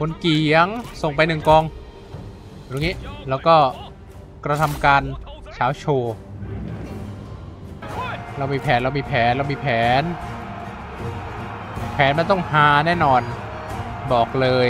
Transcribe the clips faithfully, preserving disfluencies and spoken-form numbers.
คนเกียงส่งไปหนึ่งกองตรงนี้แล้วก็กระทำการเช้าโชว์เรามีแผนเรามีแผนเรามีแผนแผนมันต้องฮาแน่นอนบอกเลย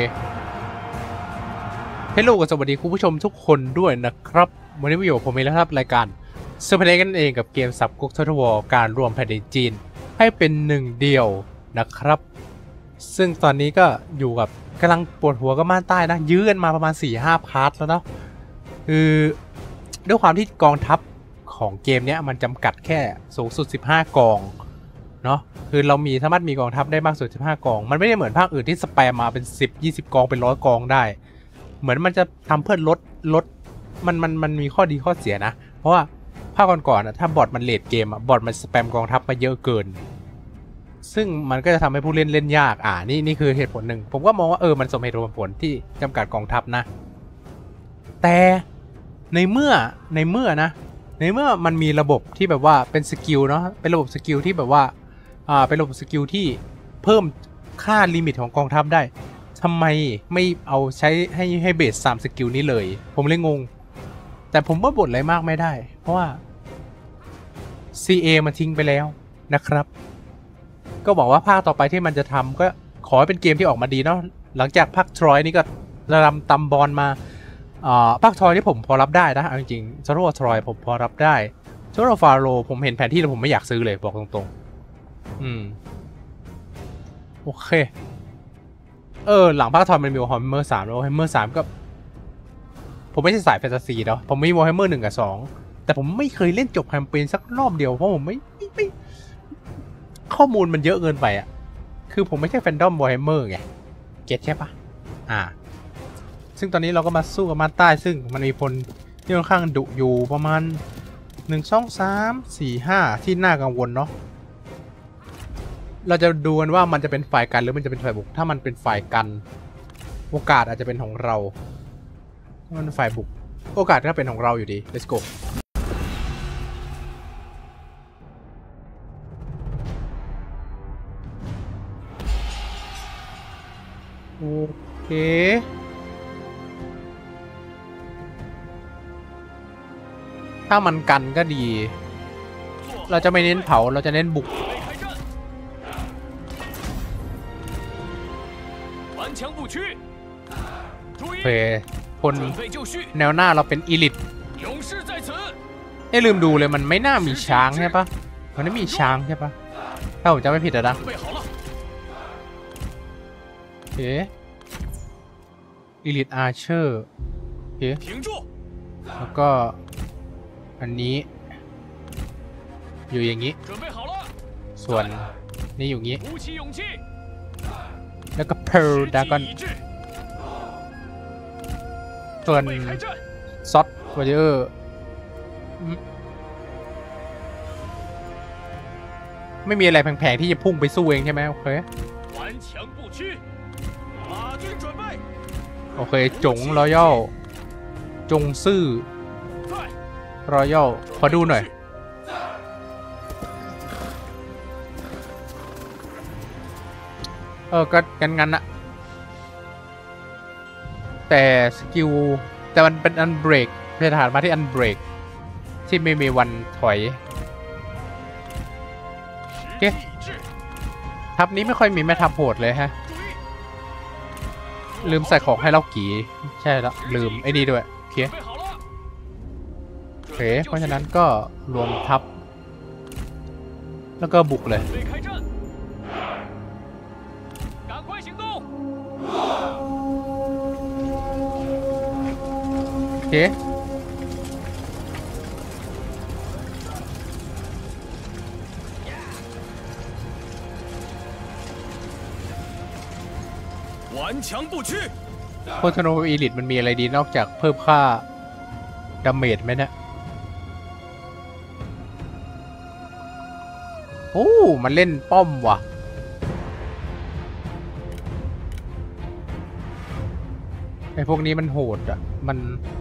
เฮลโลกับสวัสดีคุณผู้ชมทุกคนด้วยนะครับวันนี้วิดีโอผมมีแล้วครับรายการเซอร์เพลย์กันเองกับเกมสับกุ๊กทอร์วอร์การรวมแผ่นดินจีนให้เป็นหนึ่งเดียวนะครับซึ่งตอนนี้ก็อยู่กับกำลังปวดหัวกับม่านใต้นะยื้อกันมาประมาณ สี่ห้า พาร์ทแล้วเนาะคือด้วยความที่กองทัพของเกมนี้มันจำกัดแค่สูงสุดสิบห้ากองเนาะคือเรามีสามารถมีกองทัพได้มากสุดสิบห้ากองมันไม่ได้เหมือนภาคอื่นที่สแปมมาเป็นสิบ ยี่สิบกองเป็นร้อยกองได้เหมือนมันจะทำเพื่อลดลดมันมันมันมีข้อดีข้อเสียนะเพราะว่าภาคก่อนๆถ้าบอทมันเลทเกมอะบอทมันสแปมกองทัพมาเยอะเกินซึ่งมันก็จะทำให้ผู้เล่นเล่นยากอ่านี่นี่คือเหตุผลหนึ่งผมก็มองว่าเออมันสมเหตุผลที่จำกัดกองทัพนะแต่ในเมื่อในเมื่อนะในเมื่อมันมีระบบที่แบบว่าเป็นสกิลเนาะเป็นระบบสกิลที่แบบว่าอ่าเป็นระบบสกิลที่เพิ่มค่าลิมิตของกองทัพได้ทำไมไม่เอาใช้ให้ให้เบสสามสกิลนี้เลยผมเลยงงแต่ผมว่าบ่นอะไรมากไม่ได้เพราะว่า ซี เอ มันทิ้งไปแล้วนะครับก็บอกว่าภาคต่อไปที่มันจะทำก็ขอให้เป็นเกมที่ออกมาดีเนาะหลังจากภาคทรอยนี่ก็ระดำตำบอลมาอ่าภาคทรอยนี่ผมพอรับได้นะจริงๆซาโร่ทรอยผมพอรับได้ซาโร่ฟาโรผมเห็นแผนที่แล้วผมไม่อยากซื้อเลยบอกตรงๆอืมโอเคเออหลังภาคทรอยมันมีวอร์แฮมเมอร์สามแล้ววอร์แฮมเมอร์สามก็ผมไม่ใช่สายแฟนตาซีเนาะผมมีวอร์แฮมเมอร์หนึ่งกับสองแต่ผมไม่เคยเล่นจบแคมเปญสักรอบเดียวเพราะผมไม่ไม่ไม่ข้อมูลมันเยอะเกินไปอ่ะคือผมไม่ใช่แฟนดอมวอร์แฮมเมอร์ไงเก็ตใช่ปะอ่าซึ่งตอนนี้เราก็มาสู้กับม่านใต้ซึ่งมันมีพลที่ค่อนข้างดุอยู่ประมาณหนึ่ง สอง สาม สี่ ห้าที่น่ากังวลเนาะเราจะดูกันว่ามันจะเป็นฝ่ายกันหรือมันจะเป็นฝ่ายบุกถ้ามันเป็นฝ่ายกันโอกาสอาจจะเป็นของเราถ้ามันฝ่ายบุกโอกาสก็เป็นของเราอยู่ดี let's goโอเคถ้ามันกันก็ดีเราจะไม่เน้นเผาเราจะเน้นบุกโอเคคนแนวหน้าเราเป็นอีลิทเอ้ลืมดูเลยมันไม่น่ามีช้างใช่ปะมันไม่มีช้างใช่ปะถ้าผมจำไม่ผิดนะโอเคอีลิทอาร์เชอร์โอเคแล้วก็อันนี้อยู่อย่างนี้ส่วนนี่อยู่งี้แล้วก็เพลดากอนส่วนซอสวอเยอร์ไม่มีอะไรแพงๆที่จะพุ่งไปสู้เองใช่ไหมโอเคโอเคจงรอยัลจงซื่อรอยัลขอดูหน่อยเออก็กันงั้นอะแต่สกิลแต่มันเป็นอันเบรกเป็นฐานมาที่อันเบรกที่ไม่มีวันถอยโอเคทับนี้ไม่ค่อยมีแม่ทัพโหดเลยฮะลืมใส่ของให้เรากี่ใช่แล้วลืมไอ้นี่ด้วยโอเคโอเคเพราะฉะนั้นก็รวมทัพแล้วก็บุกเลยโอเคโคโทโนอีลิทมันมีอะไรดีนอกจากเพิ่มค่าดาเมจไหมเนี่ยโอ้มันเล่นป้อมว่ะไอพวกนี้มันโหดอ่ะมัน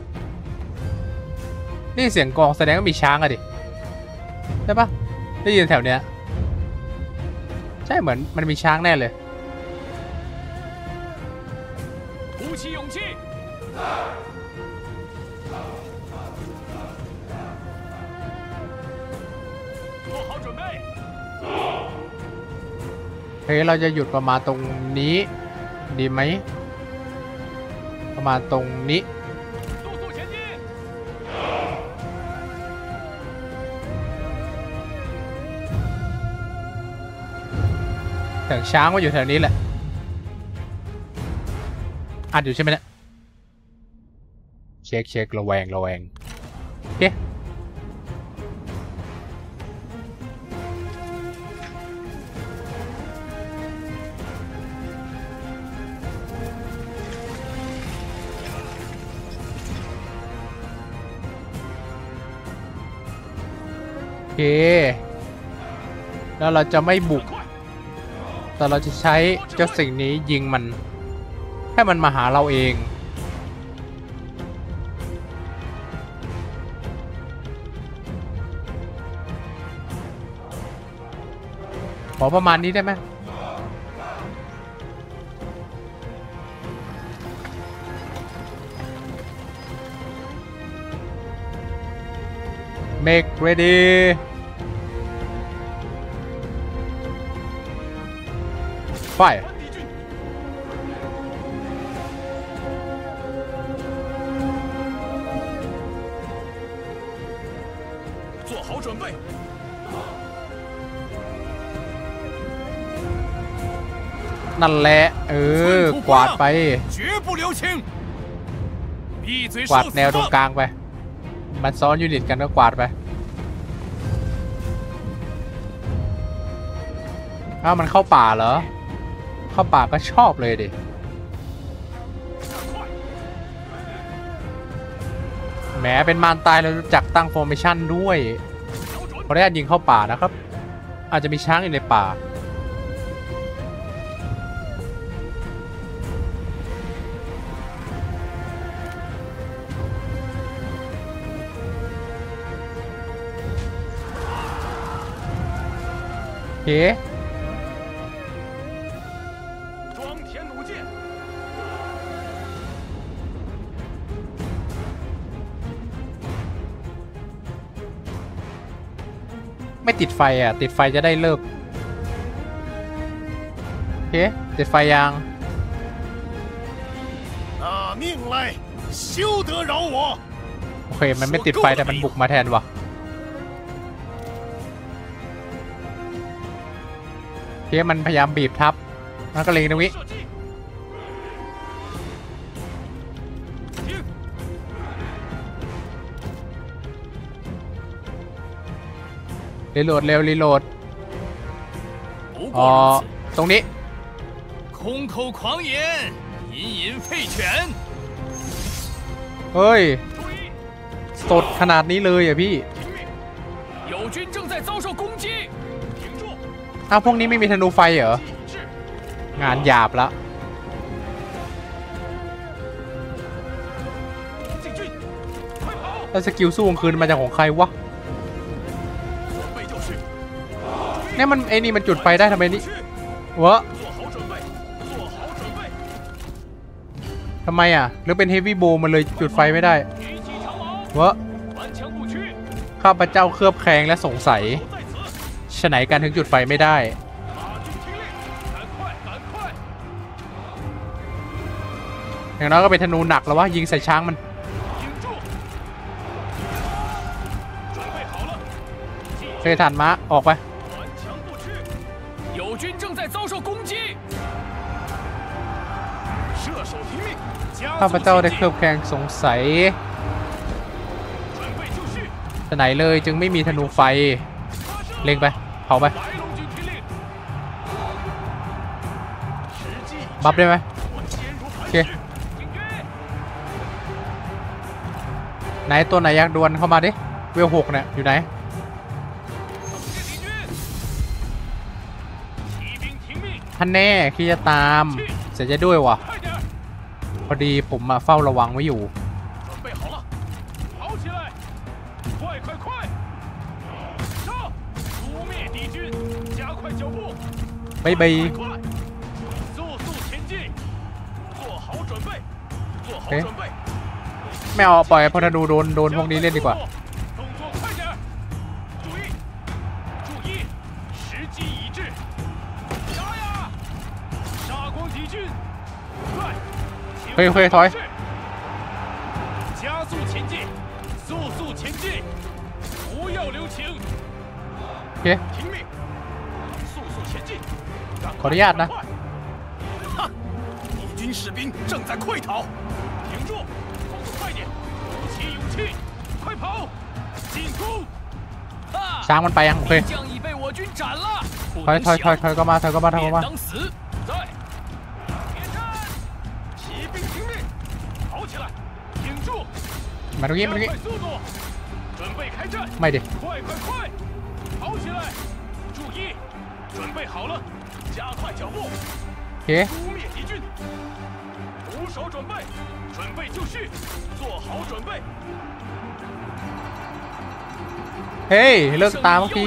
นี่เสียงกองแสดงว่ามีช้างอะดิใช่ปะได้ยินแถวเนี้ยใช่เหมือนมันมีช้างแน่เลย起勇气。做好准备。 เฮ้ยเราจะหยุดประมาณตรงนี้ดีไหมประมาณตรงนี้แถวช้างว่าอยู่แถวนี้แหละอัดอยู่ใช่ไหมเนี่ยเช็คเช็คระแวงระแวงโอเคโอเคแล้วเราจะไม่บุกแต่เราจะใช้เจ้าสิ่งนี้ยิงมันให้มันมาหาเราเองขอประมาณนี้ได้ไหมMake ready ไฟ做好准备。 นั่นแหละเออกวาดไปกวาดแนวตรงกลางไปมันซ้อนยูนิตกันก็กวาดไปอ้าวมันเข้าป่าเหรอเข้าป่าก็ชอบเลยดิแหมเป็นมารตายเรารู้จักตั้งโฟร์เมชั่นด้วยขออนุญาตยิงเข้าป่านะครับอาจจะมีช้างอยู่ในป่าโอเคไม่ติดไฟอ่ะติดไฟจะได้เลิกโอเคติดไฟยังโอเคมันไม่ติดไฟแต่มันบุกมาแทนวะโอเคมันพยายามบีบทับแล้วก็เล็งตรงนี้รีโหลดเร็วรีโหลดอ๋อตรงนี้空口狂言隐隐废犬เฮ้ยสดขนาดนี้เลยอ่ะพี่友军正在遭受攻击อ้าวพวกนี้ไม่มีธนูไฟเหรอ งานหยาบละแล้วสกิลสู้กลางคืนมาจากของใครวะเนี่ยมันไอ้นี่มันจุดไฟได้ทำไมนี่วะทำไมอ่ะหรือเป็นเฮฟวี่โบมันเลยจุดไฟไม่ได้วะข้าพเจ้าเคลือบแคลงและสงสัยฉะไหนการถึงจุดไฟไม่ได้อย่างน้อยก็เป็นธนูหนักแล้ววะยิงใส่ช้างมันเคยทันมะออกไปข้าพเจ้าได้เคลือบแคลงสงสัยฉะไหนเลยจึงไม่มีธนูไฟเล็งไปเผาไปบัฟได้ไหมโอเคไหนตัวไหนอยากดวลเข้ามาดิเวลหกเนี่ยอยู่ไหนท่านแน่ที่จะตามเสียใจด้วยวะพอดีผมมาเฝ้าระวังไว้อยู่บายบายเอ๊ะไม่เอาปล่อยพอธนูโดนโดนพวกนี้เล่นดีกว่าเฮ้ยเฮ้ยถอยโอเคขออนุญาตนะ敌军士兵正在溃逃，停住，动作快点，鼓起勇气，快跑，进攻！ ช้างมันไปยังโอเค将已被我军斩了， ถอยถอยถอยถอยก็มาถอยก็มาถอยก็มา当死，在别战，骑兵听命，跑起来，挺住， มาตรงนี้มาตรงนี้快速度，准备开战， ไม่ดิ快快快，跑起来，注意，准备好了，加快脚步。 โอเค诛灭敌军，鼓手准备，准备就绪，做好准备。 เฮ้ยเลิกตามที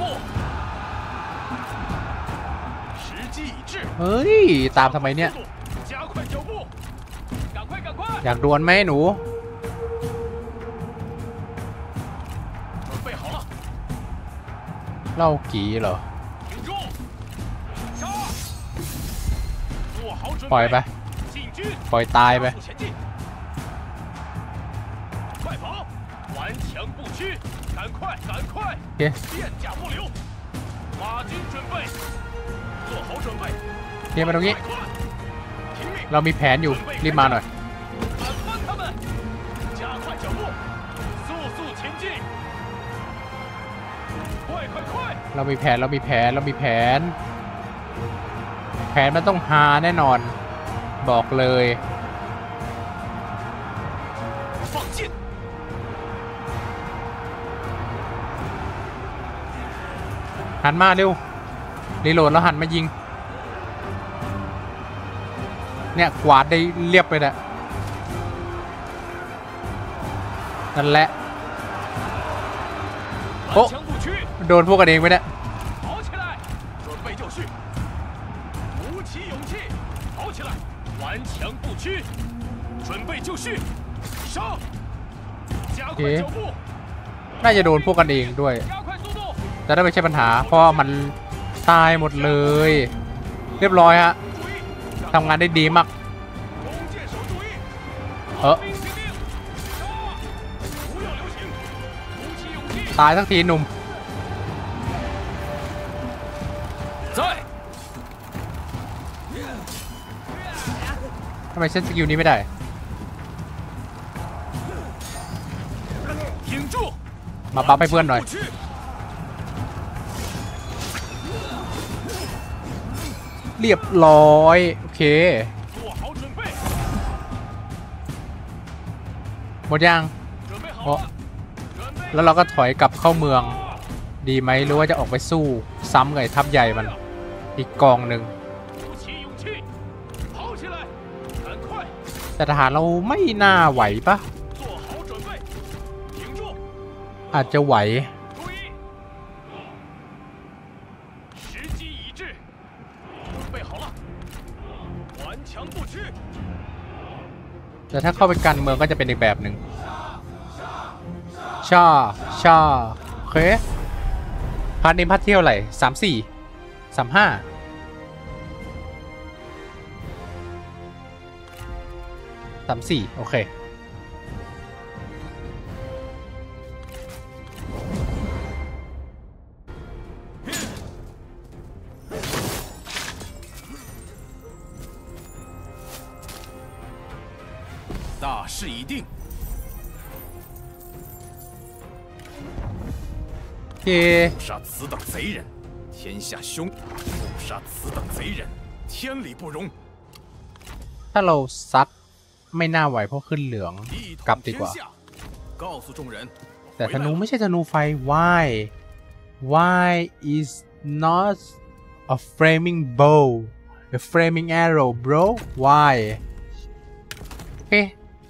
เฮ้ยตามทำไมเนี่ยอยากดวลไหมหนูเล่ากี่เหรอปล่อยไปปล่อยตายไป赶快，赶快！变甲不留，马军准备，做好准备。 เฮียมาตรงนี้เรามีแผนอยู่รีบมาหน่อยเรามีแผนเรามีแผนเรามีแผนแผนมันต้องฮาแน่นอนบอกเลยหันมาเร็วรีโหลดแล้วหันมายิงเนี่ยกวาดได้เรียบไปแหละนั่นแหละโอ้โดนพวกกันเองไปเนี่ยโอเคน่าจะโดนพวกกันเองด้วยแต่ถ้าไม่ใช่ปัญหาเพราะมันตายหมดเลยเรียบร้อยฮะทำงานได้ดีมากเออตายสักทีหนุ่มทำไมเช่นสกิลนี้ไม่ได้มาปั๊บให้เพื่อนหน่อยเรียบร้อยโอเคหมดยังโอ้แล้วเราก็ถอยกลับเข้าเมืองดีไหมหรือว่าจะออกไปสู้ซ้ำกับไอ้ทัพใหญ่มันอีกกองหนึ่งแต่ทหารเราไม่น่าไหวปะอาจจะไหวแต่ถ้าเข้าไปกันเมืองก็จะเป็นอีกแบบหนึ่งช่าช่าโอเคพาร์ทนี้พาร์ทเที่ยวไหร่สามสี่สามห้าสามสี่โอเค大势已定。 โอเค捕杀此等贼人，天下凶；捕杀此等贼人，天理不容。 ถ้าเราซัดไม่น่าไหวเพราะขึ้นเหลืองกลับดีกว่าแต่ธนูไม่ใช่ธนูไฟ why why is not a flaming bow a flaming arrow bro why โอเค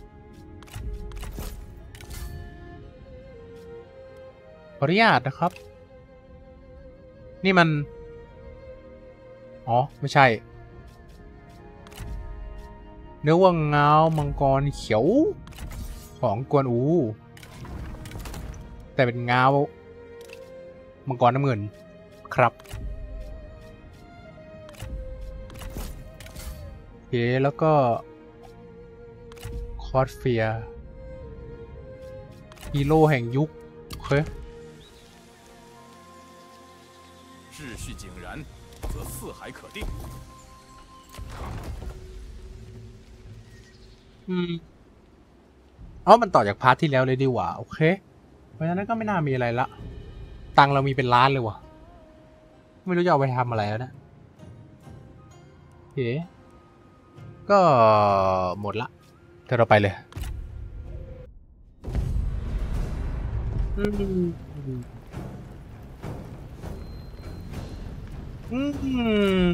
ขออนุญาตนะครับนี่มันอ๋อไม่ใช่เนื้อว่าเงามังกรเขียวของกวนอูแต่เป็นเงามังกรน้ำเงินครับโอเคแล้วก็คอร์สเฟียฮีโร่แห่งยุคโอเค秩序井然，则四海可定。 อืมอ๋อมันต่อจากพาร์ทที่แล้วเลยดีกว่าโอเคเพราะฉะนั้นก็ไม่น่ามีอะไรละตังค์เรามีเป็นล้านเลยวะไม่รู้จะเอาไปทำอะไรแล้วนะโอเคก็หมดละเดี๋ยวเราไปเลยอืมอืม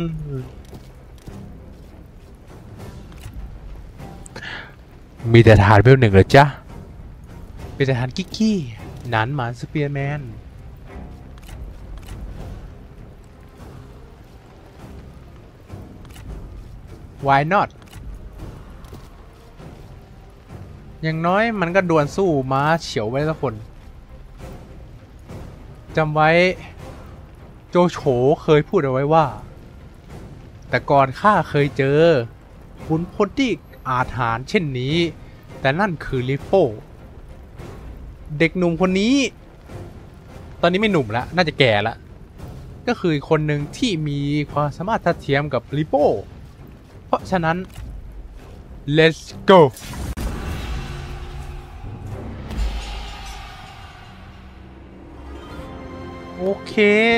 มีแต่ทหารเวลหนึ่งเหรอจ๊ะมีแต่ทหารกิ๊กกี้หนานหมานสเปียร์แมนwhy not อย่างน้อยมันก็ดวลสู้ม้าเฉียวไว้สักคนจำไว้โจโฉเคยพูดเอาไว้ว่าแต่ก่อนข้าเคยเจอขุนพลที่อาถรรพ์เช่นนี้แต่นั่นคือลิโป้เด็กหนุ่มคนนี้ตอนนี้ไม่หนุ่มแล้วน่าจะแก่แล้วก็คือคนหนึ่งที่มีความสามารถทัดเทียมกับลิโป้เพราะฉะนั้น let's go โอเค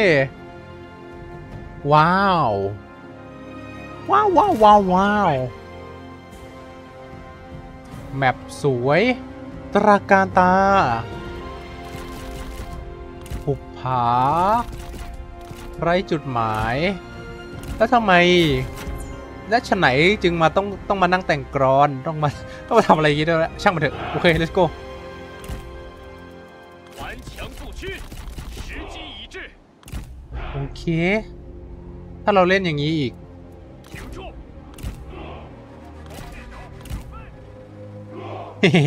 ว้าวว้าวว้าวว้าวว้าวแมปสวยตราการตาหุบผาไร้จุดหมายแล้วทำไมและฉะไหนจึงมาต้องต้องมานั่งแต่งกรอนต้องมาต้องมาทำอะไรอย่างงี้ด้วยช่างมันเถอะโอเค let's go โอเคถ้าเราเล่นอย่างนี้อีกเฮ้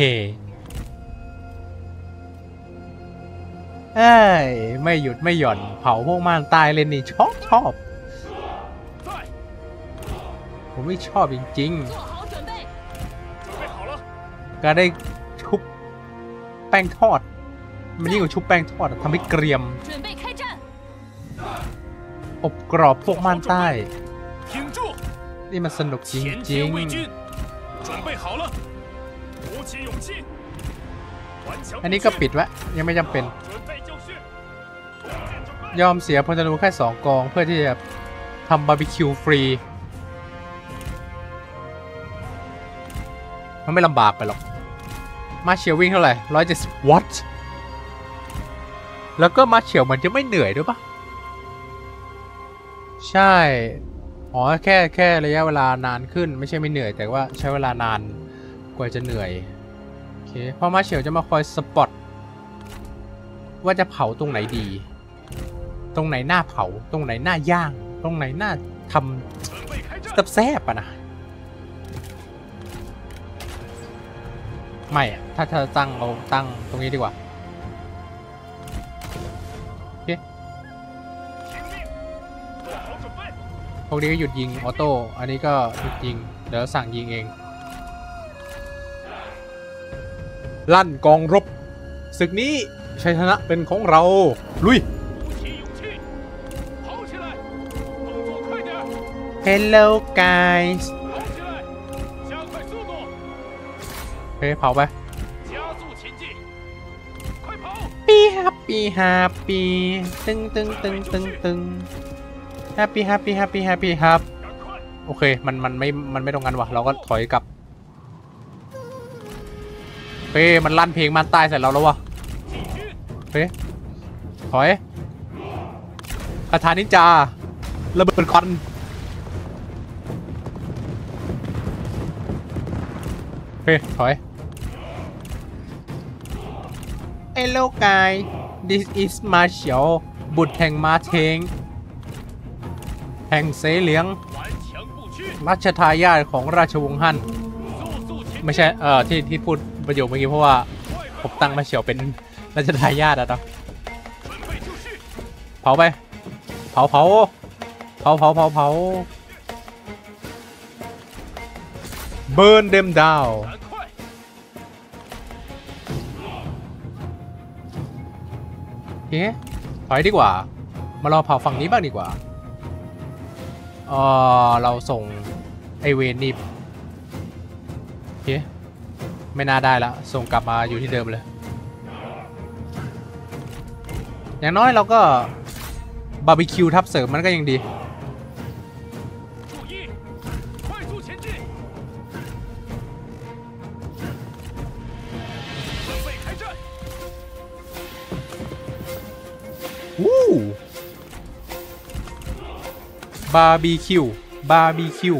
เอ้ยไม่หยุดไม่หย่อนเผาพวกม่านตายเล่นนี่ชอบชอบผมไม่ชอบจริงๆการได้ชุบแป้งทอดมันยิ่งกว่าชุบแป้งทอดทำให้เกรียมอบกรอบพวกม่านใต้นี่มันสนุกจริงๆอันนี้ก็ปิดไว้ยังไม่จำเป็นยอมเสียพลธนูแค่สองกองเพื่อที่จะทำบาร์บีคิวฟรีมันไม่ลำบากไปหรอกมาเชียววิ่งเท่าไหร่ร้อยเจ็ดสิบวัตต์แล้วก็มาเชียวมันจะไม่เหนื่อยด้วยปะใช่อ๋อแค่แค่ระยะเวลานานขึ้นไม่ใช่ไม่เหนื่อยแต่ว่าใช้เวลานานกว่าจะเหนื่อยโอเคพอมาเชียวจะมาคอยสปอตว่าจะเผาตรงไหนดีตรงไหนหน้าเผาตรงไหนหน้าย่างตรงไหนหน้าทำแซ่บๆอะนะไม่อะถ้าถ้าตั้งเราตั้งตรงนี้ดีกว่าโอเคพวกนี้ก็หยุดยิงออโต้อันนี้ก็หยุดยิงเดี๋ยวสั่งยิงเองลั่นกองรบศึกนี้ชัยชนะเป็นของเราลุย Hello guys เฮ้ยเผาไปปีฮับปีฮับปีตึงตึงตึงตึงตึงแฮปปี้แฮปปี้แฮปปี้แฮปปี้ครับโอเคมันมันไม่มันไม่ตรงกันวะเราก็ถอยกลับเฮ้ยมันลั่นเพลงมันตายใส่เราแล้ววะเฮ้ยถอยคาถานินจาระเบิดควันเฮ้ยถอย Hello guys this is Marshall บุตรแห่งมาเทงแห่งเสเหลียงรัชทายาทของราชวงศ์ฮั่นไม่ใช่เอ่อที่ที่พูดประโยคเมื่อกี้เพราะว่าผมตั้งมาเฉียวเป็นราชทายาทอะเนาะเผาไปเผาเผาเผาเผาเผาเผา burn them down โอเคถอยดีกว่า มารอเผาฝั่งนี้บ้างดีกว่าเออเราส่งไอเวนนี่โอเคไม่น่าได้แล้วส่งกลับมาอยู่ที่เดิมเลยอย่างน้อยเราก็บาร์บีคิวทับเสริมมันก็ยังดีวู้บาร์บีคิวบาร์บีคิว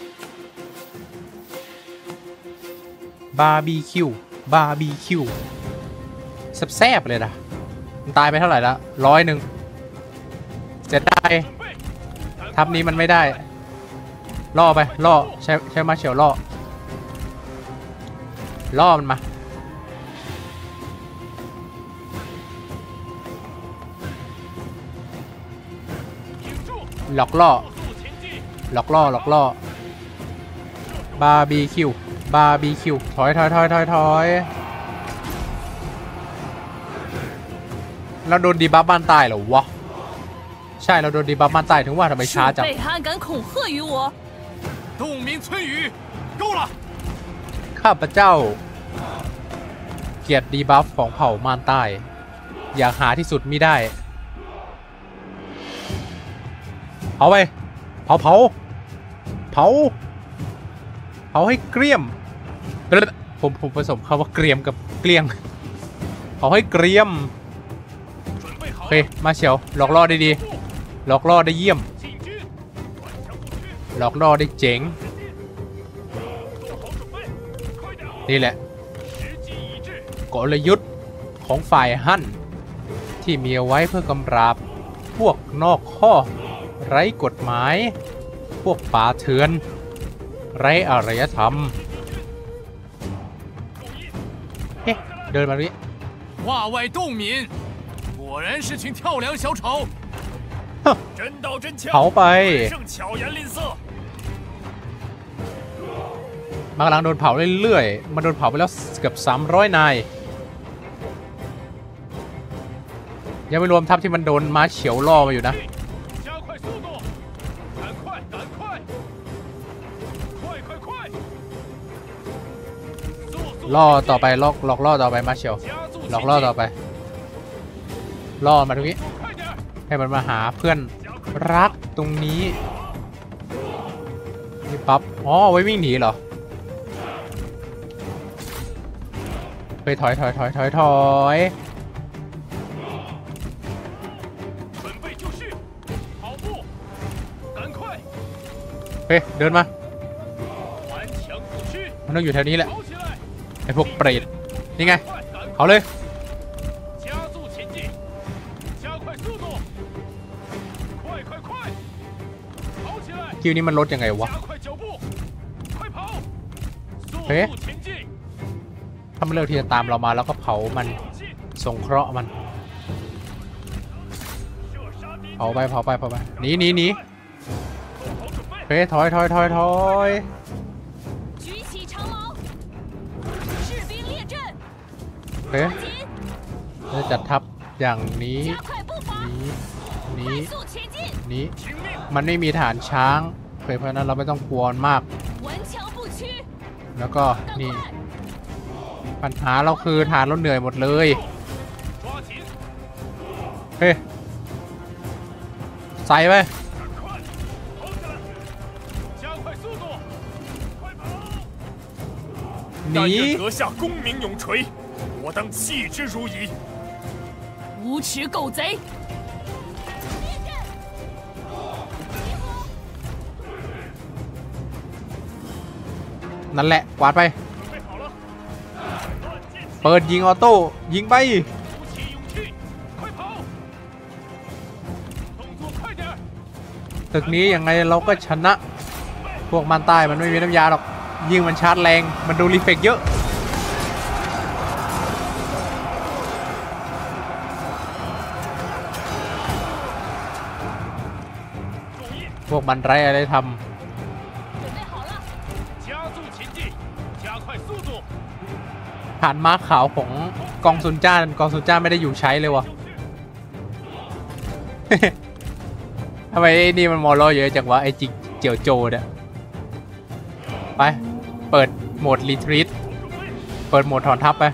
บาร์บีคิวบาร์บีคิวแซ่บๆเลยนะมันตายไปเท่าไหร่ละร้อยหนึ่งเสร็จได้ทับนี้มันไม่ได้ล่อไปล่อใช้ใช้มาเฉียวล่อล่อมันมาหลอกล่อหลอกล่อหลอกล่อบาร์บีคิวบาร์บีคิวถอยถอยถอยถอยถอยเราโดนดีบัฟบ้านใต้เหรอวะใช่เราโดนดีบัฟบ้านใต้ถึงว่าทำไมช้าจังข้าพเจ้าเกลียดดีบัฟของเผ่ามารใต้อยากหาที่สุดมิได้เผาไปเผาเผาเผาเผาให้เกลี้ยมผมผมผสมคำว่าเกรียมกับเกลี้ยงเผาให้เกรียมโอเคมาเฉียวหลอกล่อได้ดีหลอกล่อได้เยี่ยมหลอกล่อได้เจ๋งนี่แหละกลยุทธ์ของฝ่ายฮั่นที่มีเอาไว้เพื่อกำราบพวกนอกข้อไร้กฎหมายพวกป่าเถื่อนไร้อารยธรรมเฮ้เดินมาดิ话外洞民果然是群跳梁小丑真刀真枪เผาไป胜巧言令色มันกำลังโดนเผาเรื่อยๆมันโดนเผาไปแล้วเกือบสามร้อยนายยังไม่รวมทัพที่มันโดนม้าเฉียวล่อมาอยู่นะล่อต่อไปลอกหลอกล่อต่อไปมาเชียวหลอกล่อต่อไปล่อมาตรงนี้ให้มันมาหาเพื่อนรักตรงนี้นี่ปั๊บอ๋อไว้วิ่งหนีเหรอไปถอยถอยถอยถอยถอยเฮ้ยเดินมามันต้องอยู่แถวนี้แหละไอพวกเปรตนี่ไงเขาเลยคิวนี้มันลดยังไงวะเฮ้ยถ้ามันเลือกที่จะตามเรามาแล้วก็เผามันสงเคราะห์มันเผาไปเผาไปเผาไปหนีหนีหนีเฮ้ยถอยถอยถอยถอยเฮ้ยจะจัดทัพอย่างนี้นี้นี้นี้มันไม่มีฐานช้างเพราะนั้นเราไม่ต้องกลัวมากแล้วก็นี่ปัญหาเราคือฐานเราเหนื่อยหมดเลยเฮ้ยใส่ไปหนี我当弃之如矣！无耻狗贼！ นั่นแหละกวาดไปเปิดยิงออโต้ยิงไปตึกนี้ยังไงเราก็ชนะพวกมันใต้มันไม่มีน้ำยาหรอกยิงมันชาร์จแรงมันดูรีเฟกเยอะพวกมันไรอะไรทำฐานม้าขาวของกองซุนจ้ากองซุนจ้าไม่ได้อยู่ใช้เลยวะ ทำไมไอ้นี่มันมอลล์เยอะจังวะไอ้จิงเจียวโจเนี่ยไปเปิดโหมดรีทรีตเปิดโหมดถอนทัพไป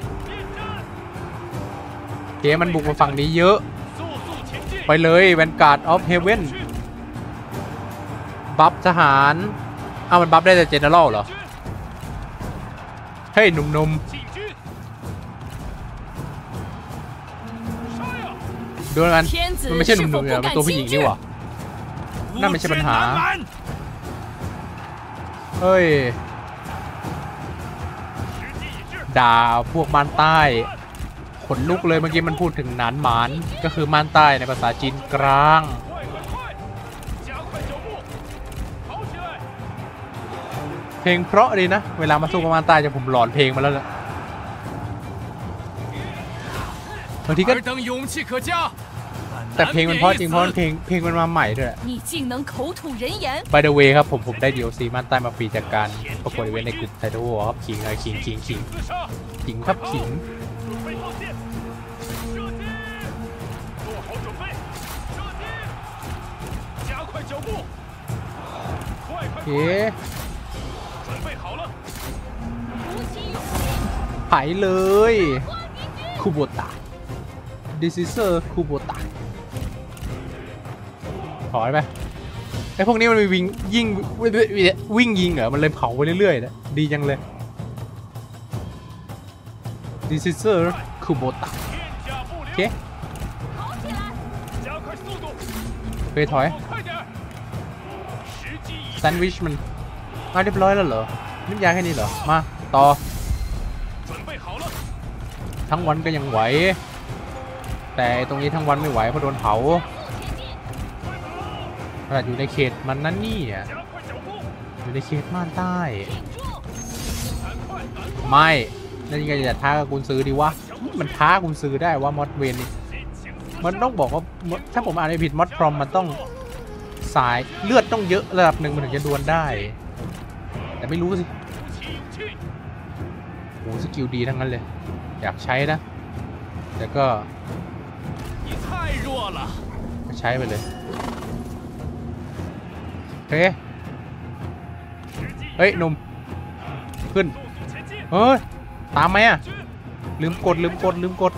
เกมมันบุกมาฝั่งนี้เยอะไปเลยแวนการ์ดออฟเฮเว่นบัฟทหารอ้าวมันบัฟได้แต่เจเนอรัลเหรอเฮ้ยหนุ่มๆดูกันมันไม่ใช่หนุ่มๆเนี่ยมันตัวผู้หญิงนี่หว่านั่นไม่ใช่ปัญหาเฮ้ยด่าพวกม่านใต้ขนลุกเลยเมื่อกี้มันพูดถึงหนานหมานก็คือม่านใต้ในภาษาจีนกลางเพลงเพราะดีนะเวลามาสู้กับม่านใต้จะผมหลอนเพลงมาแล้วแหละบางทีก็แต่เพลงมันเพราะจริงเพราะเพลงเพลงมันมาใหม่ด้วย By the way ครับผมผมได้ ดี แอล ซี ม่านใต้มาฟรีจากการประกวดอีเวนต์ในกลุ่มไททัลวอร์ครับขิงเลยขิงขิงขิงขิงครับขิงโอเคหายเลยคูโบตะดิซิเซอร์คูโบตะถอยไปไอพวกนี้มันมีวิ่งยิงวิ่งยิงเหรอมันเลยเผาไปเรื่อยๆนะดีจังเลยดิซิเซอร์คูโบตะโอเคไปถอยแซนด์วิชมันมาเรียบร้อยแล้วเหรอน้ำยาแค่นี้เหรอมาต่อทั้งวันก็ยังไหวแต่ตรงนี้ทั้งวันไม่ไหวเพราะโดนเผาขนาดอยู่ในเขตมันนั่นนี่อ่ะอยู่ในเขตม่านใต้ไม่นั่นยังไงจะท้ากับกุญซือดีวะมันท้ากุญซือได้ว่ามอดเวนนี่มันต้องบอกว่าถ้าผมอ่านไม่ผิดมอดพรอมมันต้องสายเลือดต้องเยอะระดับหนึ่งมันถึงจะดวลได้แต่ไม่รู้สิโหสกิลดีทั้งนั้นเลยอยากใช้นะแต่ก็ใช้ไปเลยโอเคเฮ้ยหนุ่มขึ้นเฮ้ยตามไหมอ่ะลืมกดลืมกดลืมกด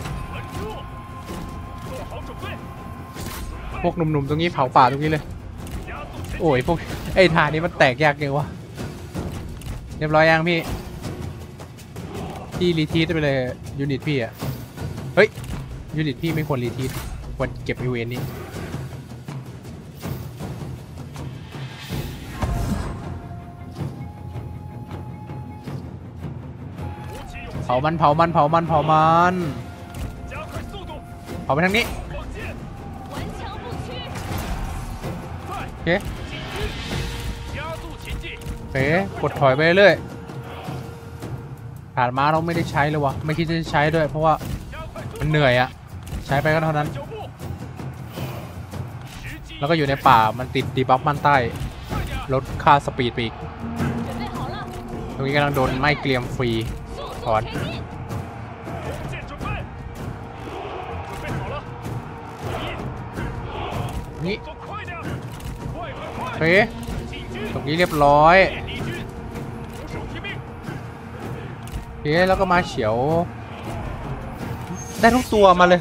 พวกหนุ่มๆตรงนี้เผาป่าตรงนี้เลยโอ้ยพวกไอ้ฐานนี้มันแตกยากเกินวะเรียบร้อยยังพี่พี่รีทีสไปเลยยูนิตพี่อ่ะเฮ้ยยูนิตพี่ไม่ควรรีทีสควรเก็บอีเวนต์นี้เผามันเผามันเผามันเผามันเผาไปทางนี้โอเคโอเคกดถอยไปเรื่อยฐานม้าเราไม่ได้ใช้เลยวะไม่คิดจะใช้ด้วยเพราะว่ามันเหนื่อยอะใช้ไปก็เท่านั้นแล้วก็อยู่ในป่ามันติดดีบัฟมันใต้ลดค่าสปีดไปอีกตรงนี้กำลังโดนไม้เกลียมฟรีถอนนี่เฮ้ยตรงนี้เรียบร้อยโอเคแล้วก็มาเฉียวได้ทุกตัวมาเลย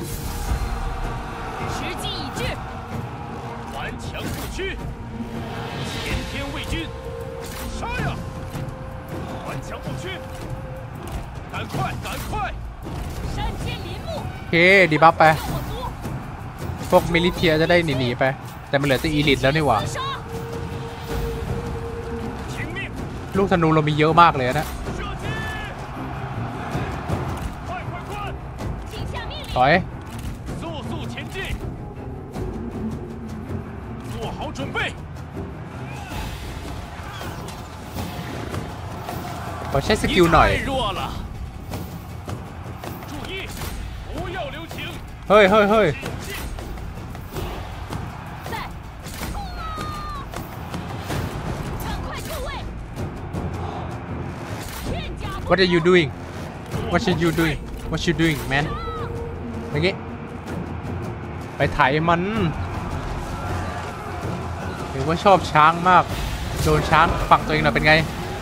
โอเคดีบัฟไปพวกมิลิเทียจะได้หนีๆไปแต่มันเหลือแต่อีลิทแล้วนี่หว่าลูกธนูเรามีเยอะมากเลยนะถอยขอใช้สกิลหน่อยเฮ้ยเฮ้ยเฮ้ย What are you doing What are you doing What you doing man อย่างงี้ไปไถมันเห็นว่าชอบช้างมากโดนช้างฝั่งตัวเองหน่อยเป็นไง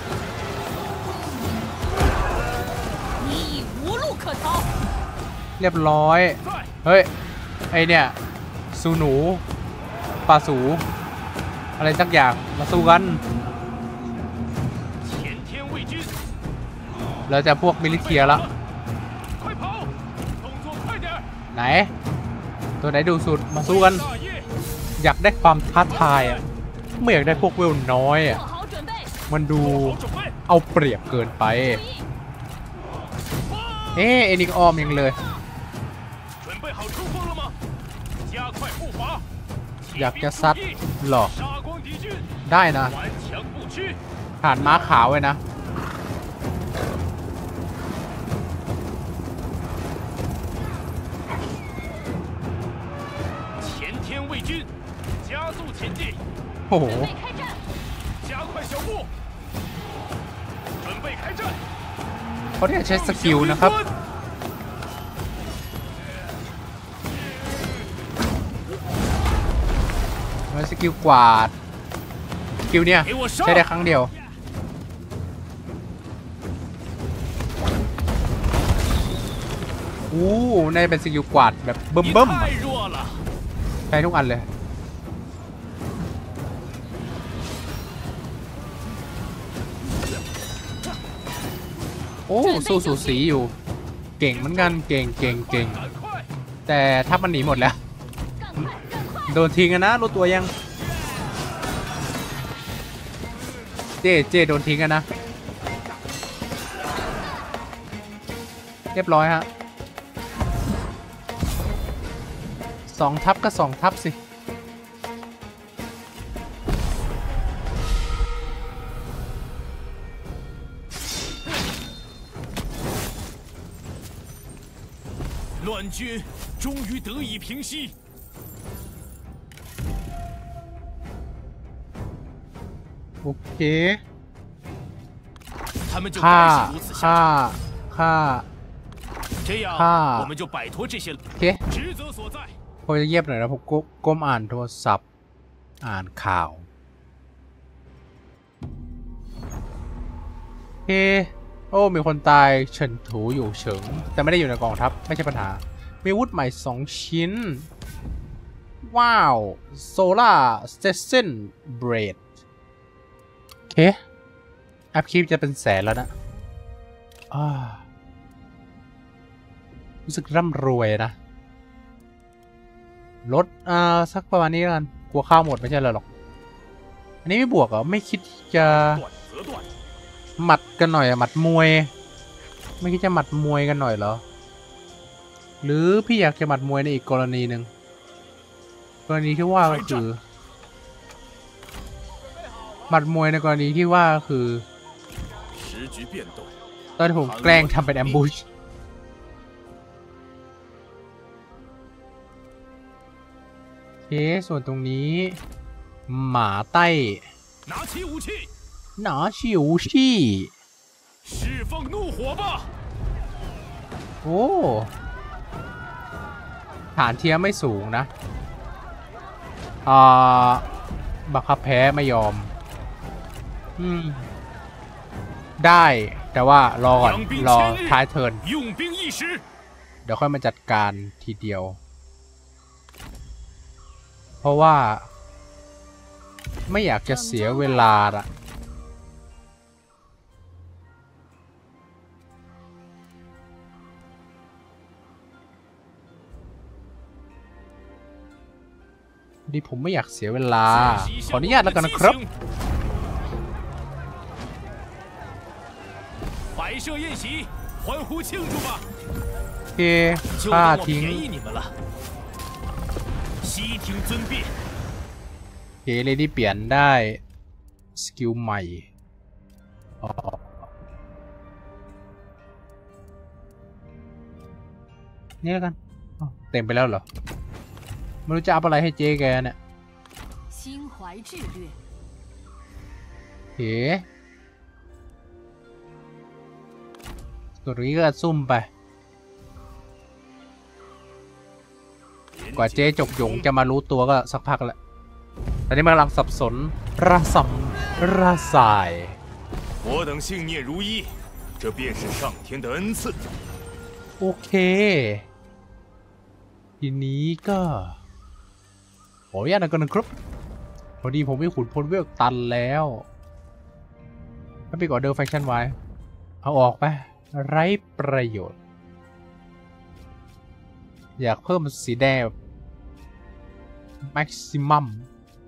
เรียบร้อยเฮ้ยไอเนี่ยสูหนูปลาสูอะไรสักอย่างมาสู้กันเราจะพวกมิลิเทียแล้วไหนตัวไหนดูสุดมาสู้กันอยากได้ความท้าทายอ่ะไม่อยากได้พวกเวลน้อยอ่ะมันดูเอาเปรียบเกินไปเอ๊ะเอ็นิกออมยังเลยอยากจะซัดหรอได้นะฐานม้าขาวไว้นะโอ้โหเขาเนี่ยใช้สกิลนะครับสกิลกวาดสกิลเนี่ยใช้ได้ครั้งเดียวอู้น่าจะเป็นสกิลกวาดแบบเบิ่มๆใช้ทุกอันเลยโอ้สู้สูสีอยู่เก่งเหมือนกันเก่งเก่งเก่งแต่ถ้ามันหนีหมดแล้วโดนทิ้งนะรู้ตัวยังเจเจโดนทิ้งกันนะเรียบร้อยฮะสองทับก็สองทับสิ乱军终于得以平息。 โอเคฆ่าฆ่าฆ่าฆ่าโอเคพอจะเงียบหน่อยนะผมก้มอ่านโทรศัพท์อ่านข่าวเฮ้โอ้มีคนตายเฉินถูอยู่เฉิงแต่ไม่ได้อยู่ในกองทัพไม่ใช่ปัญหามีอาวุธใหม่สองชิ้นว้าวโซล่าสเตเซนเบรดโอเคอัพคลิปจะเป็นแสนแล้วนะรู้สึกร่ำรวยนะลดอ่าสักประมาณนี้กันกลัวข้าวหมดไม่ใช่หรอกอันนี้ไม่บวกเหรอไม่คิดจะหมัดกันหน่อยอะหมัดมวยไม่คิดจะหมัดมวยกันหน่อยเหรอหรือพี่อยากจะหมัดมวยในอีกกรณีหนึ่งกรณีที่ว่าก็คือหมัดมวยในกรณีที่ว่าคือตอนที่ผมแกล้งทำเป็นแอมบูชโอเคส่วนตรงนี้หมาใต้หนาชิวชี่โอ้ฐานเทียมไม่สูงนะอ่าบังคับแพ้ไม่ยอมอืมได้แต่ว่ารอก่อนรอท้ายเทิร์นเดี๋ยวค่อยมาจัดการทีเดียวเพราะว่าไม่อยากจะเสียเวลาอะดิผมไม่อยากเสียเวลาขออนุญาตแล้วกันนะครับโอเคฆ่าทิ้งโอเคเลยที่เปลี่ยนได้สกิลใหม่นี่แล้วกันเต็มไปแล้วเหรอไม่รู้จะอัพอะไรให้เจ๊แกเนี่ยเฮ้ตัวนี้ก็ซุ่มไปกว่าเจ๊จกหยงจะมารู้ตัวก็สักพักแล้วตอนนี้มันกำลังสับสนระสำระสาย我等信念如一，这便是上天的恩赐。 โอเคทีนี้ก็ขออนุญาตกันนะครับพอดีผมไม่ขุนพลเวลตันแล้วถ้าไปกดเดิมแฟคชั่นไว้เอาออกไปไร้ประโยชน์อยากเพิ่มสีแดงแม็กซิมัม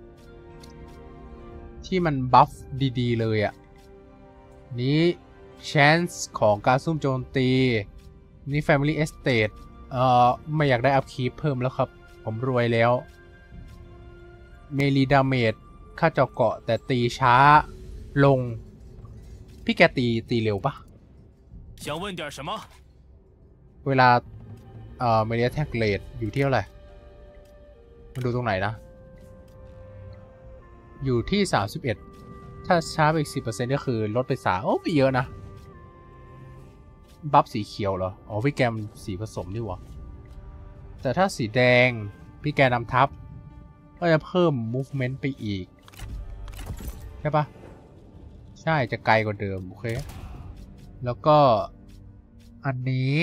ที่มันบัฟดีๆเลยอ่ะนี้ chance ของการซุ่มโจมตีนี่ Family Estate เอ่อไม่อยากได้อัพคีปเพิ่มแล้วครับผมรวยแล้วเมลีดาเมจค่าเจาะเกาะแต่ตีช้าลงพี่แกตีตีเร็วปะ想问点什么เวลาเอ่อเมลีแท็กเลทอยู่ที่เท่าไหร่มาดูตรงไหนนะอยู่ที่สามสิบเอ็ดถ้าช้าไปอีก สิบเปอร์เซ็นต์ ก็คือลดไปสามโอ้ไม่เยอะนะบัฟสีเขียวเหรออ๋อพี่แกมสีผสมนี่หว่าแต่ถ้าสีแดงพี่แกนำทับก็จะเพิ่ม movement ไปอีกใช่ปะใช่จะไกลกว่าเดิมโอเคแล้วก็อันนี้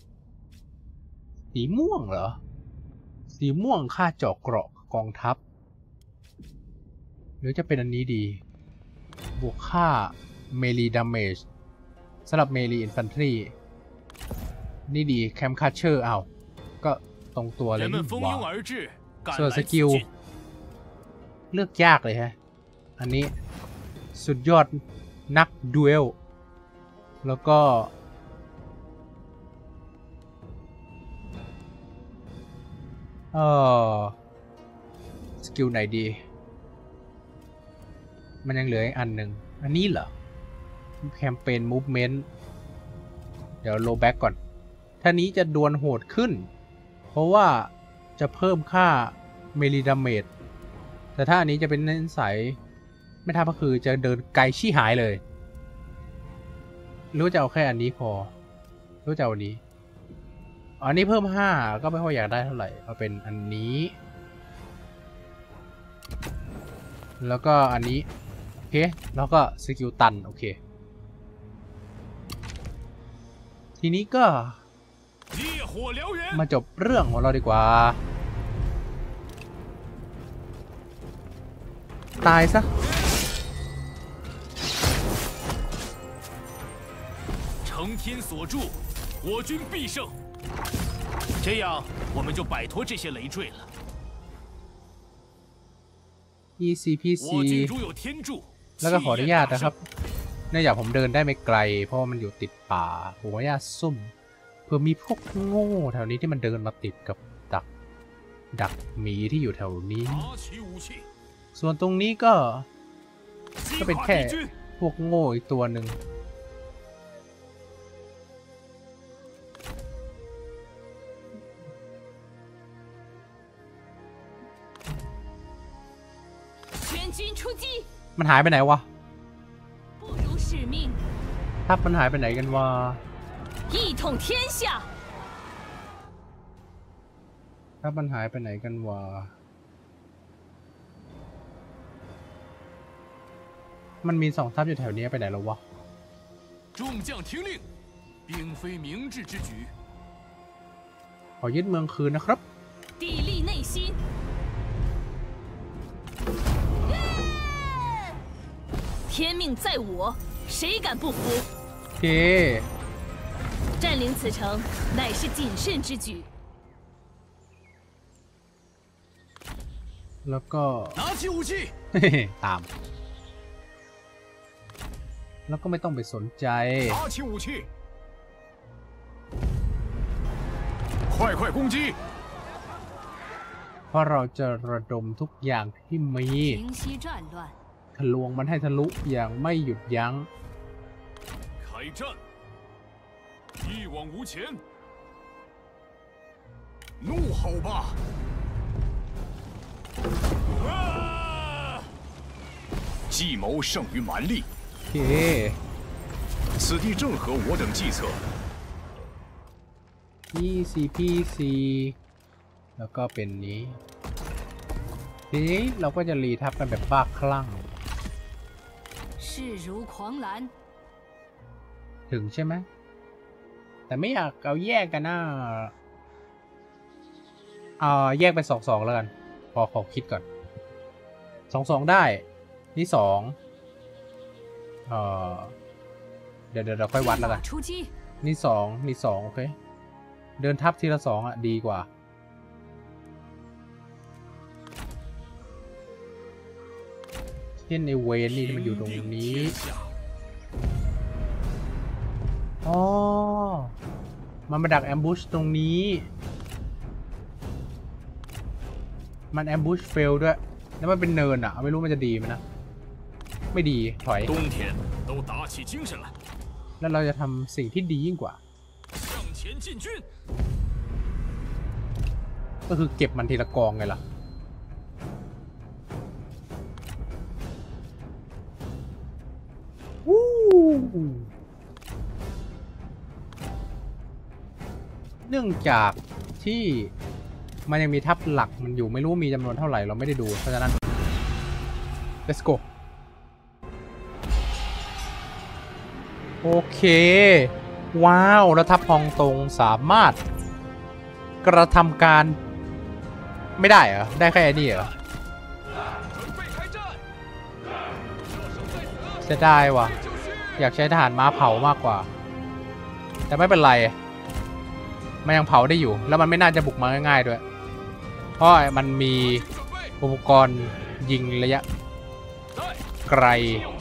สีม่วงเหรอสีม่วงค่าเจาะเกราะกองทัพหรือจะเป็นอันนี้ดีบวกค่าเมลีดาเมจสำหรับเมลีอินฟันทรีนี่ดีแคมคัชเชอร์เอาก็ตรงตัวเลยนี่หว่าส่วนสกิลเลือกยากเลยฮะอันนี้สุดยอดนักดูเอลแล้วก็เออสกิลไหนดีมันยังเหลืออีกอันหนึ่งอันนี้เหรอแคมเปญมูฟเมนต์เดี๋ยวโลแบ็กก่อนท่านี้จะดวลโหดขึ้นเพราะว่าจะเพิ่มค่าเมลีดาเมจแต่ถ้าอันนี้จะเป็นเน้นใสไม่ทับก็คือจะเดินไกลชี้หายเลยรู้จะเอาแค่อันนี้พอรู้จะเอาอันนี้อันนี้เพิ่มห้าก็ไม่ค่อยอยากได้เท่าไหร่เอาเป็นอันนี้แล้วก็อันนี้โอเคแล้วก็สกิลตันโอเคทีนี้ก็มาจบเรื่องของเราดีกว่าตายซะ承天所助我军必胜这样我们就摆脱这些累赘了 easy peasy แล้วก็ขออนุญาตนะครับเนื่องจากผมเดินได้ไม่ไกลเพราะว่ามันอยู่ติดป่าผมขออนุญาตซุ่มเพื่อมีพวกโง่แถวนี้ที่มันเดินมาติดกับดักดักหมีที่อยู่แถวนี้ส่วนตรงนี้ก็ก็เป็นแค่พวกโง่อีกตัวหนึ่งมันหายไปไหนวะทัพมันหายไปไหนกันวะทัพมันหายไปไหนกันวะมันมีสองทัพอยู่แถวนี้ไปไหนแล้ววะขอยึดเมืองคืนนะครับ天命在我，谁敢不服？ โอเค占领此城乃是谨慎之举。 แล้วก็ตามแล้วก็ไม่ต้องไปสนใจเพราะเราจะระดมทุกอย่างที่มีทะลวงมันให้ทะลุอย่างไม่หยุดยั้ง怒吼吧！啊！计谋胜于蛮力， โอเค此地正合我等计策。 พีซีพีซีแล้วก็เป็นนี้ทีนี้เราก็จะรีทับกันแบบบ้าคลั่ง势如狂澜， ถึงใช่ไหมแต่ไม่อยากเอาแยกกันนะเอาแยกไปสองสองแล้วกันพอขอคิดก่อนสองสองได้นี่สองเออเดี๋ยวเดี๋ยวเราค่อยวัดแล้วกัน出击！ นี่สองนี่สองโอเคเดินทับทีละสองอ่ะดีกว่าเช่นในเวนนี่ที่มันอยู่ตรงนี้อ๋อมันมาดักแอมบูชตรงนี้มันแอมบูชเฟลด้วยแล้วมันเป็นเนินอ่ะไม่รู้มันจะดีไหมนะไม่ดีถอย冬天都打起精神来， แล้วเราจะทำสิ่งที่ดียิ่งกว่า向前进军！ ก็คือเก็บมันทีละกองไงล่ะวู้เนื่องจากที่มันยังมีทัพหลักมันอยู่ไม่รู้มีจำนวนเท่าไหร่เราไม่ได้ดูเพราะฉะนั้น let's go โอเคว้าวแล้วทัพฮองตงสามารถกระทำการไม่ได้เหรอได้แค่นี้เหรอจะได้วะอยากใช้ทหารม้าเผามากกว่าแต่ไม่เป็นไรมันยังเผาได้อยู่แล้วมันไม่น่าจะบุกมาง่ายๆด้วยเพราะมันมีอุปกรณ์ยิงระยะไกล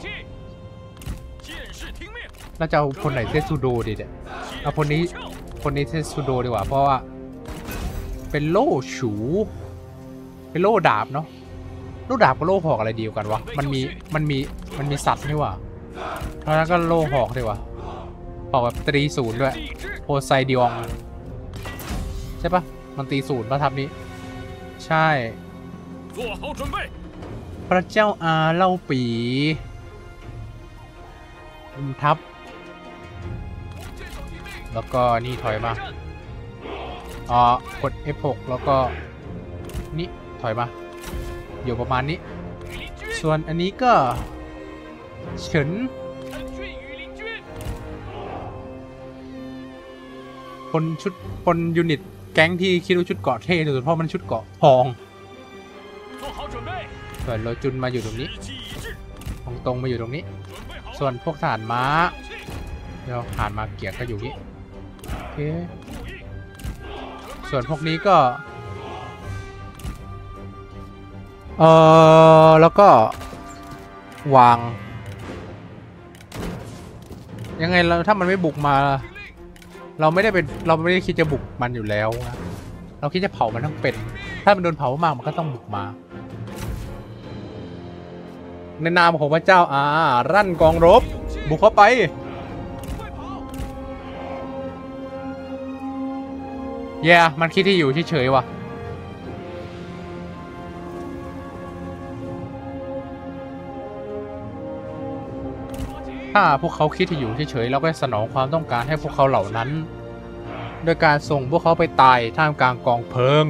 เราจะเอาคนไหนเทสซูโดดีเนี่ยเอาคนนี้คนนี้เทสซูโดดีกว่าเพราะว่าเป็นโล่ฉูเป็นโล่ดาบเนาะโล่ดาบกับโล่หอกอะไรดีกว่ากันวะมันมีมันมีมันมีสัตว์นี่หว่าเพราะนั้นก็โล่หอกดีกว่าหอกแบบตีศูนย์ด้วยโพไซดิองใช่ปะมันตีศูนย์ป่ะทับนี้ใช่พระเจ้าอาเล่าปีทับแล้วก็นี่ถอยมาอ๋อกด เอฟ หก แล้วก็นี่ถอยมาอยู่ประมาณนี้ส่วนอันนี้ก็เฉินคนชุดคนยูนิตแก๊งที่คิดว่าชุดเกาะเท่ที่สุดเพราะมันชุดเกาะทองส่วนโรจุนมาอยู่ตรงนี้ฮองตงมาอยู่ตรงนี้ส่วนพวกทหารม้าเดี๋ยวทหารมาเกียร์ก็อยู่นี้โอเคส่วนพวกนี้ก็เออแล้วก็วางยังไงเราถ้ามันไม่บุกมาเราไม่ได้เป็นเราไม่ได้คิดจะบุกมันอยู่แล้วนะเราคิดจะเผามันทั้งเป็นถ้ามันโดนเผามากมันก็ต้องบุกมาในนามของพระเจ้าอารั่นกองรบบุกเข้าไปแย่ yeah, มันคิดที่อยู่เฉยๆว่ะถ้าพวกเขาคิดที่อยู่เฉยๆเราก็สนองความต้องการให้พวกเขาเหล่านั้นโดยการส่งพวกเขาไปตายท่ามกลางกองเพลิง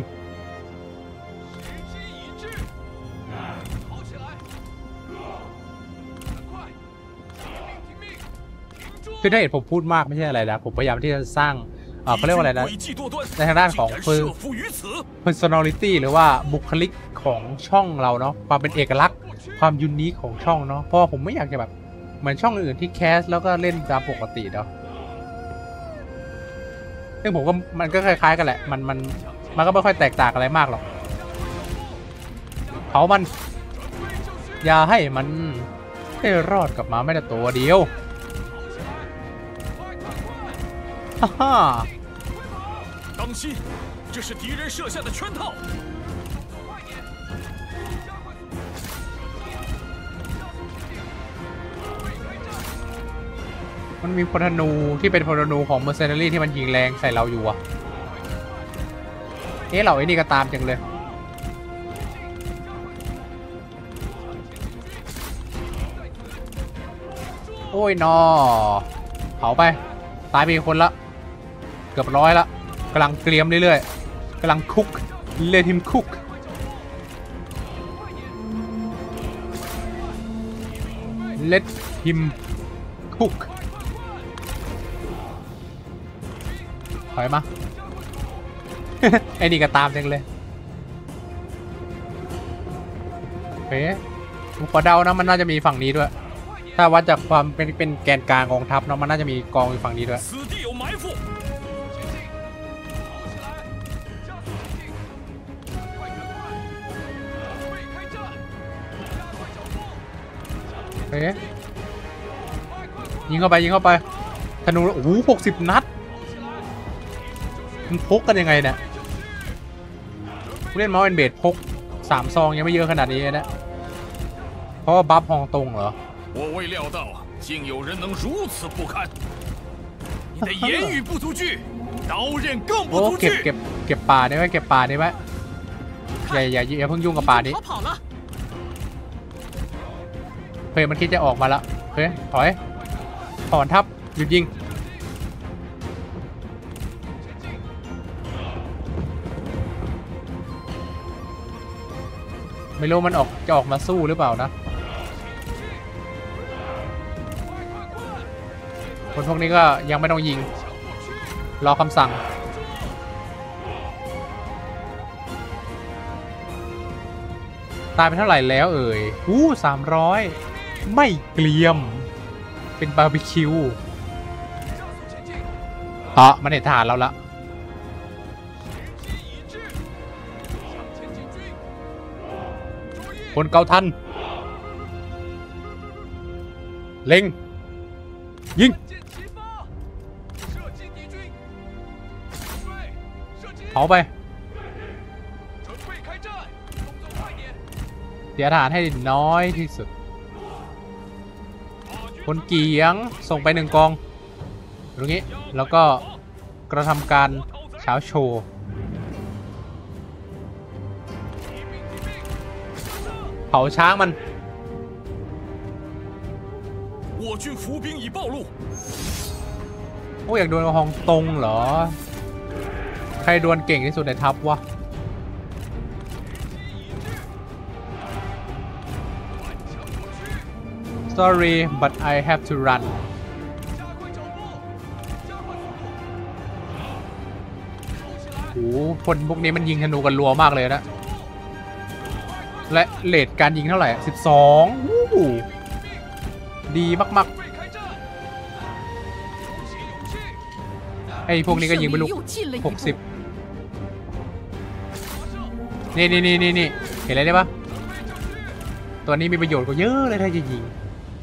คือถ้าเห็นผมพูดมากไม่ใช่อะไรนะผมพยายามที่จะสร้างเออเขาเรียกว่าอะไรนะในทางด้านของ personality หรือว่าบุคลิกของช่องเราเนาะความเป็นเอกลักษณ์ความยูนิคของช่องเนาะเพราะผมไม่อยากจะแบบเหมือนช่องอื่นที่แคสแล้วก็เล่นตามปกติเนาะซึ่งผมก็มันก็คล้ายๆกันแหละมันมันมันก็ไม่ค่อยแตกต่างอะไรมากหรอกเผามันอย่าให้มันได้รอดกลับมาไม่ได้ตัวเดียวฮ่าฮ่า当心，这是敌人设下的圈套。 มันมีพลธนูที่เป็นพลธนูของเมอร์เซนารี่ที่มันยิงแรงใส่เราอยู่อะเอ๊ะเราไอ้นี่ก็ตามจังเลยโอ้ยนอเผาไปตายไปอีกคนละเกือบร้อยละกำลังเกรียมเรื่อยๆกำลังคุกเลทิมคุกเลทฮิมคุกถอยมา ไอ้นี่ก็ตามจังเลยเฮ้ยผมขอเดานะมันน่าจะมีฝั่งนี้ด้วยถ้าวัดจากความเป็นเป็นแกนกลางกองทัพเนาะมันน่าจะมีกองอยู่ฝั่งนี้ด้วยเฮ้ยยิงเข้าไปยิงเข้าไปธนูโอ้โหหกสิบนัดมันพกกันยังไงเนี่ยผู้เล่นเมาส์เอ็นเบดพกสามซองยังไม่เยอะขนาดนี้นะเพราะว่าบัฟฮองตงเหรอ我未料到竟有人能如此不堪你的言语不足惧刀刃更不足惧เก็บ惧เก็บเก็บป่าได้ไหมเก็บป่าได้ไหมอย่าอย่าอย่าเพิ่งยุ่งกับป่านี้เฮ้ยมันคิดจะออกมาแล้วเฮ้ยถอยถอนทับหยุดยิงไม่รู้มันออกจะออกมาสู้หรือเปล่านะคนพวกนี้ก็ยังไม่ต้องยิงรอคำสั่งตายไปเท่าไหร่แล้วเอ่ยอู้สามร้อยไม่เกลียมเป็นบาร์บีคิวอ๋อมันเห็นทหารเราละคนเกาทันเล็งยิงเผาไปเสียฐานให้น้อยที่สุดคนเกียงส่งไปหนึ่งกองตรงนี้แล้วก็กระทำการเช้าโชว์เผาช้างมัน我军伏兵已暴露โอ้อยากดวลกับฮองตงเหรอใครดวลเก่งที่สุดในทัพวะ Sorry but I have to run โอ้คนพวกนี้มันยิงธนูกันรัวมากเลยนะและเรทการยิงเท่าไหร่สิบสองดีมากๆไอ้พวกนี้ก็ยิงไปลูกหกสิบนี่นี่นี่นี่นี่เห็นอะไรได้ปะตัวนี้มีประโยชน์กว่าเยอะเลยถ้าจะยิง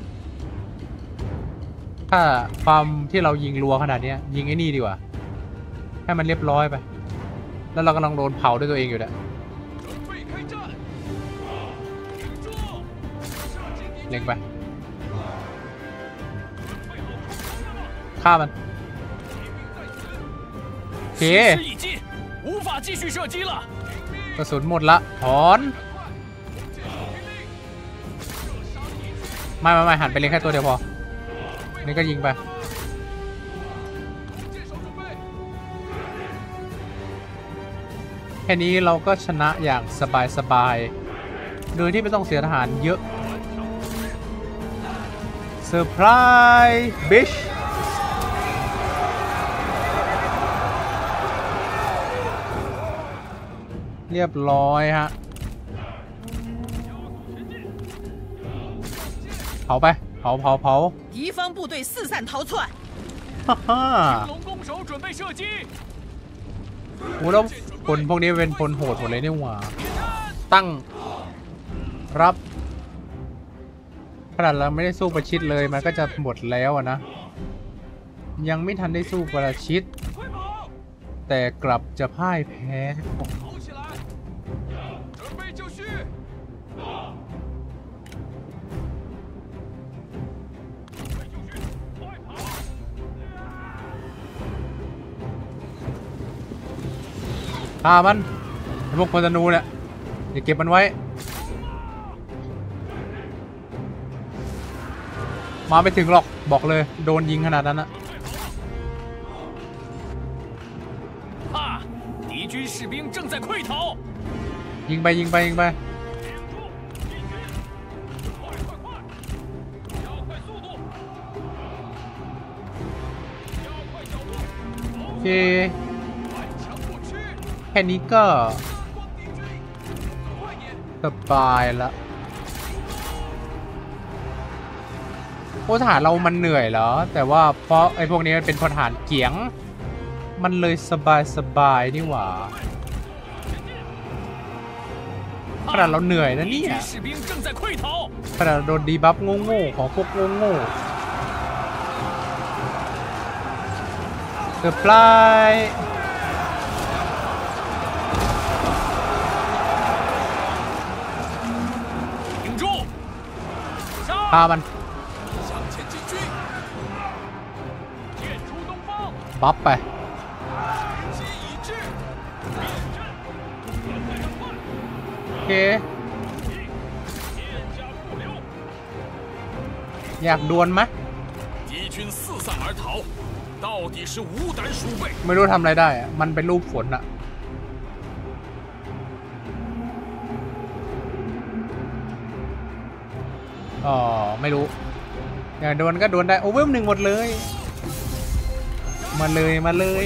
ถ้าความที่เรายิงรัวขนาดนี้ยิงไอ้นี่ดีกว่าให้มันเรียบร้อยไปแล้วเรากำลังโดนเผาด้วยตัวเองอยู่เนี่ยเล็งไปฆ่ามันโอเคกระสุนหมดละถอนไม่ไม่ไม่หันไปเล็งแค่ตัวเดียวพอนี่ก็ยิงไปแค่นี้เราก็ชนะอย่างสบายๆโดยที่ไม่ต้องเสียทหารเยอะเซอร์ไพรส์บิชเรียบร้อยฮะเผาไปเผาเผาเผา敌方部队四散逃窜ฮ่าฮ่าโอ้แล้วคนพวกนี้เป็นคนโหดหมดเลยนี่หว่าตั้งรับขนาดเราไม่ได้สู้ประชิดเลยมันก็จะหมดแล้วนะยังไม่ทันได้สู้ประชิดแต่กลับจะพ่ายแพ้ฆ่ามันไอ้พวกคนธนูเนี่ยอย่าเก็บมันไว้มาไม่ถึงหรอกบอกเลยโดนยิงขนาดนั้นนะ啊！敌军士兵正在溃逃。 ยิงไปยิงไปยิงไปโอเคแค่นี้ก็สบายละโอ้ทหารเรามันเหนื่อยเหรอแต่ว่าเพราะไอ้พวกนี้มันเป็นพลทหารเกียงมันเลยสบายสบายนี่หว่าขนาดเราเหนื่อยนะเนี่ยขนาดโดนดีบัฟโง่ๆของพวกโง่ๆเดอะฟลายพามันบัฟไปโอเคอยากดวลไหมไม่รู้ทำอะไรได้อะมันเป็นรูปฝนอะอ๋อไม่รู้อยากดวลก็ดวลได้โอเวอร์หนึ่งหมดเลยมาเลยมาเลย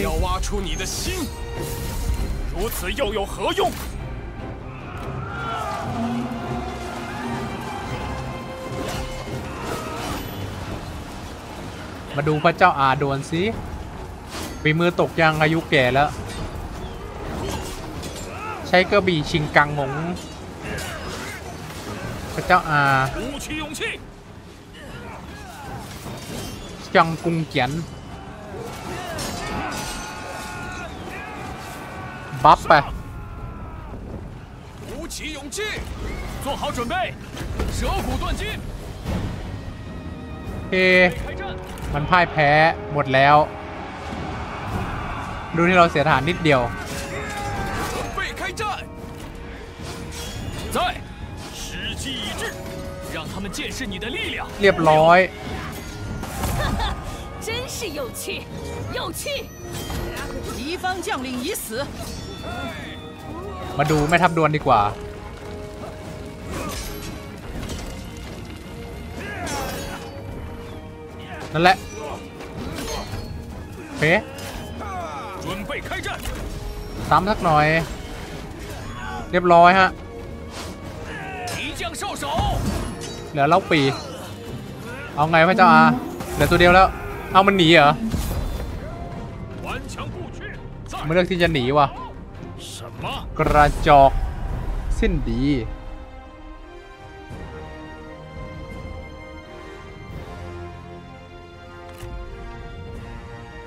มาดูพระเจ้าอาดวนสิฝีมือตกยังอายุแก่แล้วใช้กระบี่ชิงกังหงพระเจ้าอาจังกุงเกียนบัฟไปโอเคมันพ่ายแพ้หมดแล้วดูที่เราเสียฐานนิดเดียวเรียบร้อย真是有趣有趣敌方将领已死มาดูแม่ทัพดวลดีกว่านั่นแหละเฮ้ซ้ำสักหน่อยเรียบร้อยฮะเหลือเล่าปีเอาไงพระเจ้าอาเหลือตัวเดียวแล้วเอามันหนีเหรอไม่เลือกที่จะหนีวะกระจอกสิ้นดีโอเค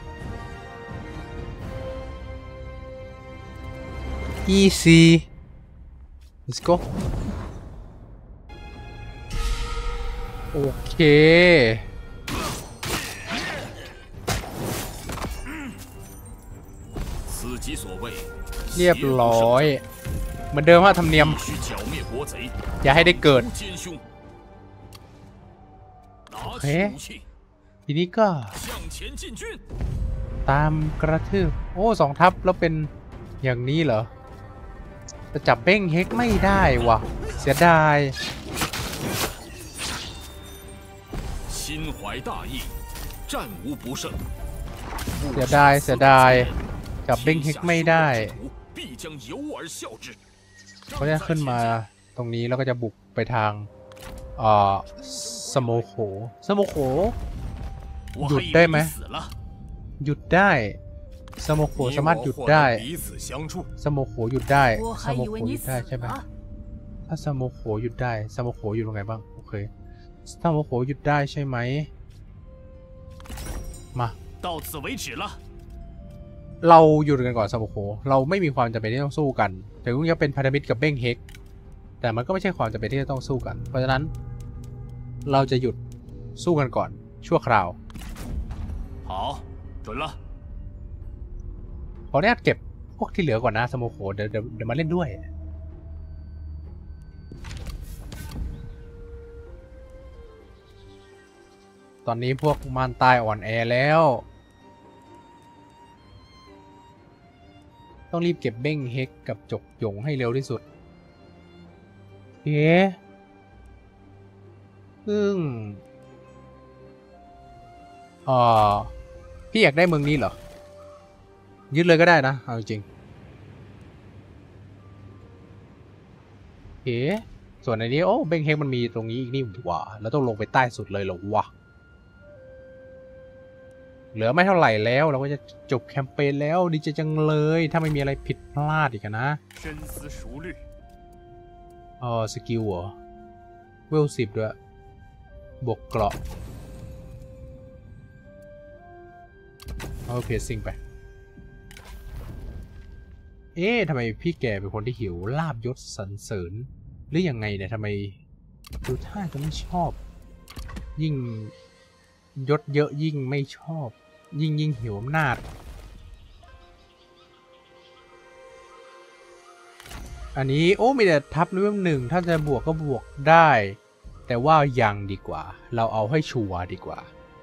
easy let's go โอเคเรียบร้อยเหมือนเดิมว่าธรรมเนียมอย่าให้ได้เกิดเฮ้ทีนี้ก็ตามกระทืบโอ้สองทัพแล้วเป็นอย่างนี้เหรอจะจับเบ้งเฮกไม่ได้วะเสียดายเสียดายเสียดายจับเบ้งเฮกไม่ได้เขาจะขึ้นมาตรงนี้แล้วก็จะบุกไปทางเอ่อสโมโขสโมโขหยุดได้ไหมหยุดได้สโมโขสามารถหยุดได้สโมโขหยุดได้สโมโขหยุดได้ใช่ไหมถ้าสโมโขหยุดได้สโมโขอยู่ตรงไหนบ้างโอเคสโมโขหยุดได้ใช่ไหมมาเราหยุดกันก่อนสโมโขเราไม่มีความจำเป็นที่ต้องสู้กันถึงจะเป็นพันธมิตรกับเบ้งเฮกแต่มันก็ไม่ใช่ความจำเป็นที่จะต้องสู้กันเพราะฉะนั้นเราจะหยุดสู้กันก่อนชั่วคราวขออนุญาตเก็บพวกที่เหลือก่อนนะสโมโคเดี๋ยวเดี๋ยวเดี๋ยวมาเล่นด้วยตอนนี้พวกมารตายอ่อนแอแล้วต้องรีบเก็บเบ้งเฮกกับจกหยงให้เร็วที่สุดเฮ้ซึ่งอ๋อพี่อยากได้เมืองนี้เหรอยึดเลยก็ได้นะเอาจริงเฮ้ส่วนในนี้โอ้เบ้งเฮกมันมีตรงนี้อีกนี่หว่าแล้วต้องลงไปใต้สุดเลยเหรอวะเหลือไม่เท่าไหร่แล้วเราก็จะจบแคมเปญแล้วดีใจจังเลยถ้าไม่มีอะไรผิดพลาดอีกนะเออสกิลเหรอเวลสิบด้วยบวกเกราะเอาเพจซิงไปเอ๊ะทำไมพี่แกเป็นคนที่หิวลาบยศสรรเสริญหรือยังไงเนี่ยทำไมดูท่าจะไม่ชอบยิ่งยศเยอะยิ่งไม่ชอบยิ่งยิ่งหิวอำนาจอันนี้โอ้มีแต่ทับเลเวลหนึ่งถ้าจะบวกก็บวกได้แต่ว่ายังดีกว่าเราเอาให้ชัวร์ดีกว่า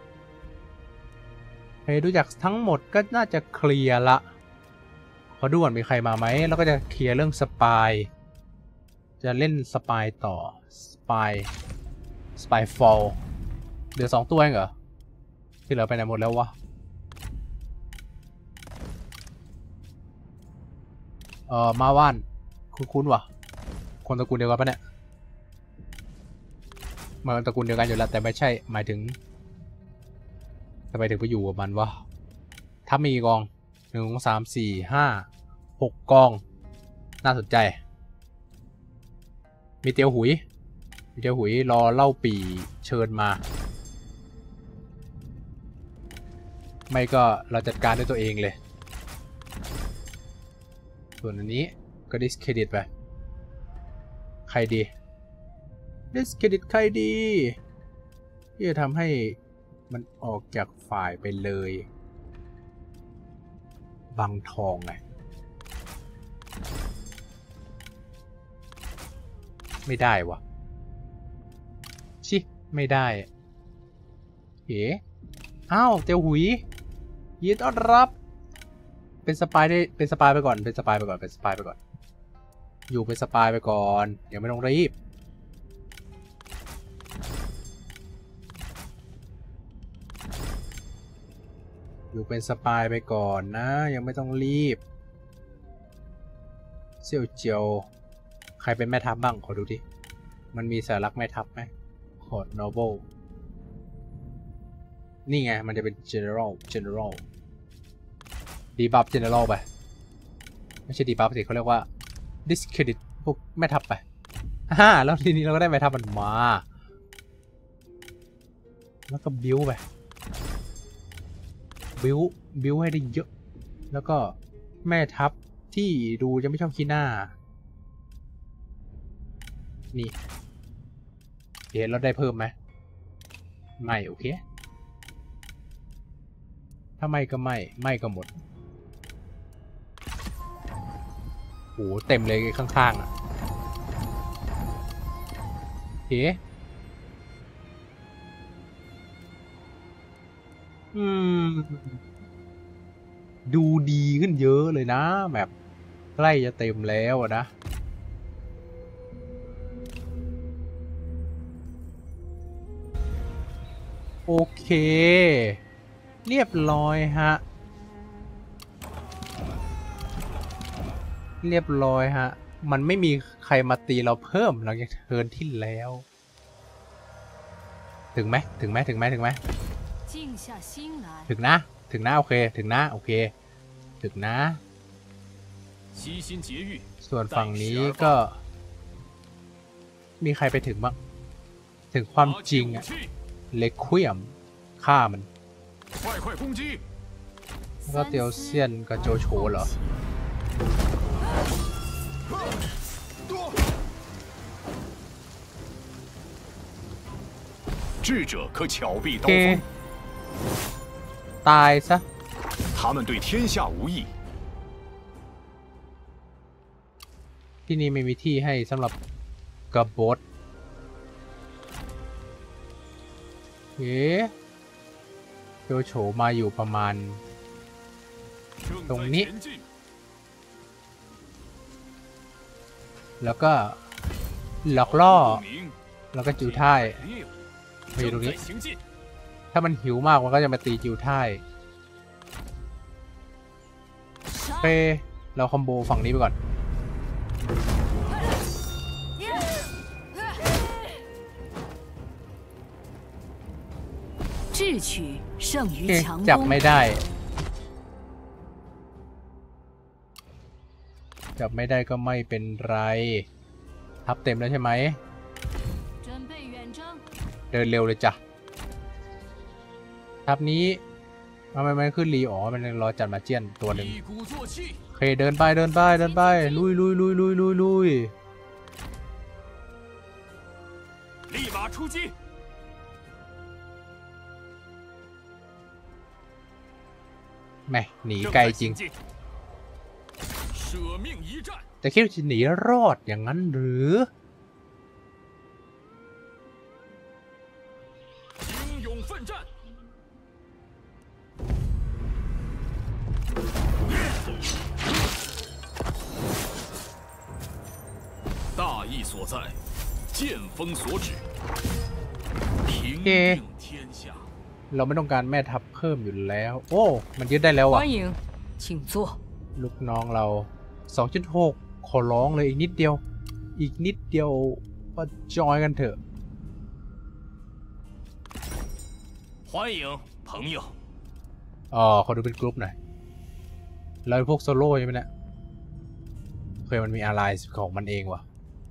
เฮ้ยดูจากทั้งหมดก็น่าจะเคลียร์ละขอดูก่อนมีใครมาไหมแล้วก็จะเคลียร์เรื่องสปายจะเล่นสปายต่อสปายสปายฟอลเหลือสองตัวเองเหรอที่เหลือไปไหนหมดแล้ววะเออมาว่านคุ้นๆวะคนตระกูลเดียวกันปะเนี่ยมาตระกูลเดียวกันอยู่แล้วแต่ไม่ใช่หมายถึงทำไมถึงไปอยู่กับมันวะถ้ามีกองหนึ่งสามสี่ห้าหกกองน่าสนใจมีเตียวหุยมีเตียวหุยรอเล่าปีเชิญมาไม่ก็เราจัดการด้วยตัวเองเลยส่วนอันนี้ก็ดิสเครดิตไปใครดีดิสเครดิตใครดีที่จะทำให้มันออกจากฝ่ายไปเลยบังทองไงไม่ได้วะชิไม่ได้เอ๋อ้าวเตียวหุยยินดีต้อนรับเป็นสปายได้เป็นสปายไปก่อนเป็นสปายไปก่อนเป็นสปายไปก่อนอยู่เป็นสปายไปก่อนยังไม่ต้องรีบอยู่เป็นสปายไปก่อนนะยังไม่ต้องรีบเซี่ยวเจียวใครเป็นแม่ทัพบ้างขอดูดิมันมีสัญลักษณ์แม่ทัพไหมขอดโนเบิลนี่ไงมันจะเป็น general general ดีบัฟ general ไปไม่ใช่ดีบัฟสิเขาเรียกว่า discredit พวกแม่ทัพไปฮ่าแล้วทีนี้เราก็ได้แม่ทัพมันมาแล้วก็บิวไปบิวบิวให้ได้เยอะแล้วก็แม่ทัพที่ดูจะไม่ชอบขี้หน้านี่เห็นเราได้เพิ่มไหมไม่โอเคถ้าไม่ก็ไม่ไม่ก็หมดโหเต็มเลยข้างๆอ่ะเฮ้อืมดูดีขึ้นเยอะเลยนะแบบใกล้จะเต็มแล้วนะโอเคเรียบร้อยฮะเรียบร้อยฮะมันไม่มีใครมาตีเราเพิ่มหลังจากเทิร์นที่แล้วถึงไหมถึงไหมถึงไหมถึงไหมถึงนะถึงนะโอเคถึงนะโอเคถึงนะส่วนฝั่งนี้ก็มีใครไปถึงบ้างถึงความจริงอะเล็กคุยมฆ่ามันแล้วก็เตียวเซียนกับโจโฉเหรอ智者可巧避刀锋ตายซะ他们对天下无益ที่นี่ไม่มีที่ให้สำหรับกระโบดเอ๊ะโจโฉมาอยู่ประมาณตรงนี้แล้วก็หลอกล่อแล้วก็จิวท่ายมาอยู่ตรงนี้ถ้ามันหิวมากมันก็จะมาตีจิวท่ายโอเคเราคอมโบฝั่งนี้ไปก่อน智取胜于强จับ攻ไม่ได้จับไม่ได้ก็ไม่เป็นไรทับเต็มแล้วใช่ไหมเดินเร็วเลยจ้ะทับนี้ทำไมมันขึ้นรีอ๋อมันรอจัดมาเจียนตัวหนึ่งโอเคเดินไปเดินไปเดินไปลุยลุยลุยลุยลุยลุย立马出击แม่หนีไกลจริงแต่คิดว่าจะหนีรอดอย่างนั้นหรือ大义所在剑锋所指平定天下เราไม่ต้องการแม่ทัพเพิ่มอยู่แล้วโอ้มันยึดได้แล้วอ่ะ欢迎请坐ลูกน้องเรา สองจุดหก ขอร้องเลยอีกนิดเดียวอีกนิดเดียวมาจอยกันเถอะ欢迎朋友อ๋อขอดูเป็นกรุ๊ปหน่อยเราพวกโซโล่ใช่ไหมเนี่ยเคยมันมีอะไรของมันเองว่ะ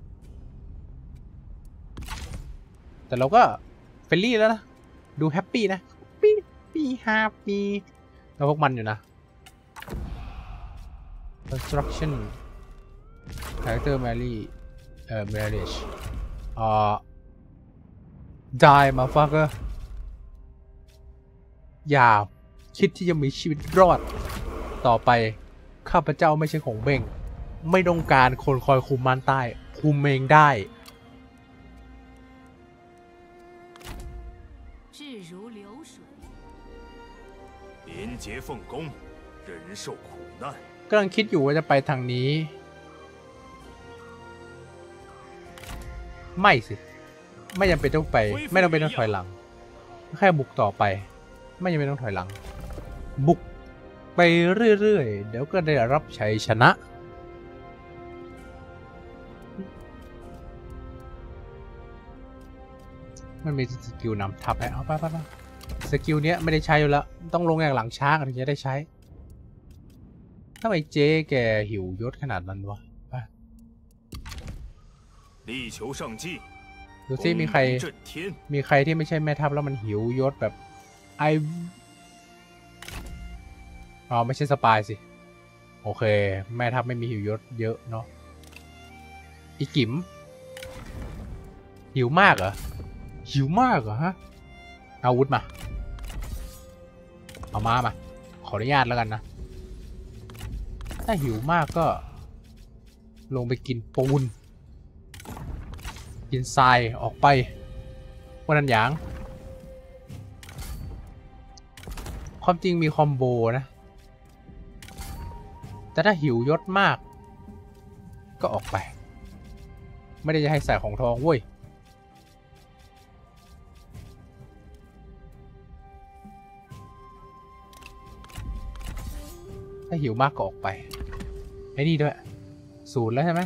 แต่เราก็เฟรนลี่แล้วนะดูแฮปปี้นะปี้ปี้แฮปปี้แล้วพวกมันอยู่นะ construction character marry เอ่อ marriage อ่า die motherfucker อย่าคิดที่จะมีชีวิตรอดต่อไปข้าพเจ้าไม่ใช่ของเบ่งไม่ต้องการคนคอยคุมม่านใต้คุมเองได้廉洁奉公人受苦难กำลังคิดอยู่ว่าจะไปทางนี้ไม่สิไม่จำเป็นต้องไปไม่ต้องเป็นต้องถอยหลังแค่บุกต่อไปไม่จำเป็นต้องถอยหลังบุกไปเรื่อยๆเดี๋ยวก็ได้รับชัยชนะมันมีสกิลนำทับไปเอาไปไปไปสกิลเนี้ยไม่ได้ใช้อยู่แล้วต้องลงอย่างหลังช้างถึงจะได้ใช้ทำไมเจ๊แกหิวยศขนาดนั้นวะ力求上进ดูซิมีใครมีใครที่ไม่ใช่แม่ทัพแล้วมันหิวยศแบบไออ๋อไม่ใช่สปายสิโอเคแม่ทัพไม่มีหิวยศเยอะเนาะอีกิ๋มหิวมากเหรอหิวมากเหรอฮะอาวุธมาเอามามาขออนุญาตแล้วกันนะถ้าหิวมากก็ลงไปกินปูนกินทรายออกไปวันนั้นอย่างความจริงมีคอมโบนะแต่ถ้าหิวยศมากก็ออกไปไม่ได้จะให้ใส่ของทองเว้ยถ้าหิวมากก็ออกไปไอ้นี่ด้วยศูนย์แล้วใช่ไหม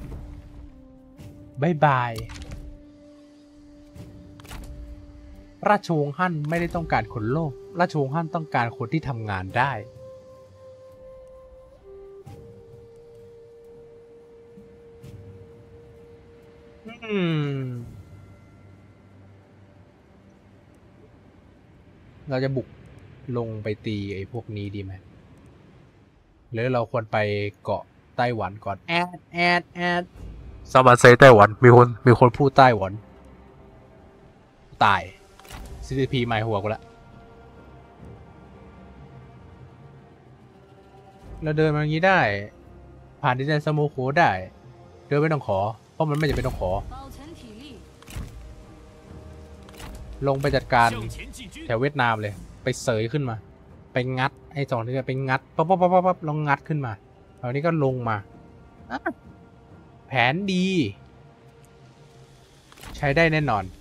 บายบายราชวงศ์ฮั่นไม่ได้ต้องการคนโลภราชวงศ์ฮั่นต้องการคนที่ทำงานได้อืมเราจะบุกลงไปตีไอ้พวกนี้ดีไหมหรือเราควรไปเกาะไต้หวันก่อนแอดแอดแอดสมาเซไต้หวันมีคนมีคนพูดไต้หวันตาย ซี ที พี หมายหัวกูละเราเดินมาอย่างนี้ได้ผ่านดินแดนสโมโคได้เดินไม่ต้องขอเพราะมันไม่จำเป็นต้องขอลงไปจัดการแถวเวียดนามเลยไปเสยขึ้นมาไปงัดไอ้สองที่ไปงัดปั๊บปั๊บปั๊บปั๊บลองงัดขึ้นมาคราวนี้ก็ลงมาแผนดีใช้ได้แน่นอน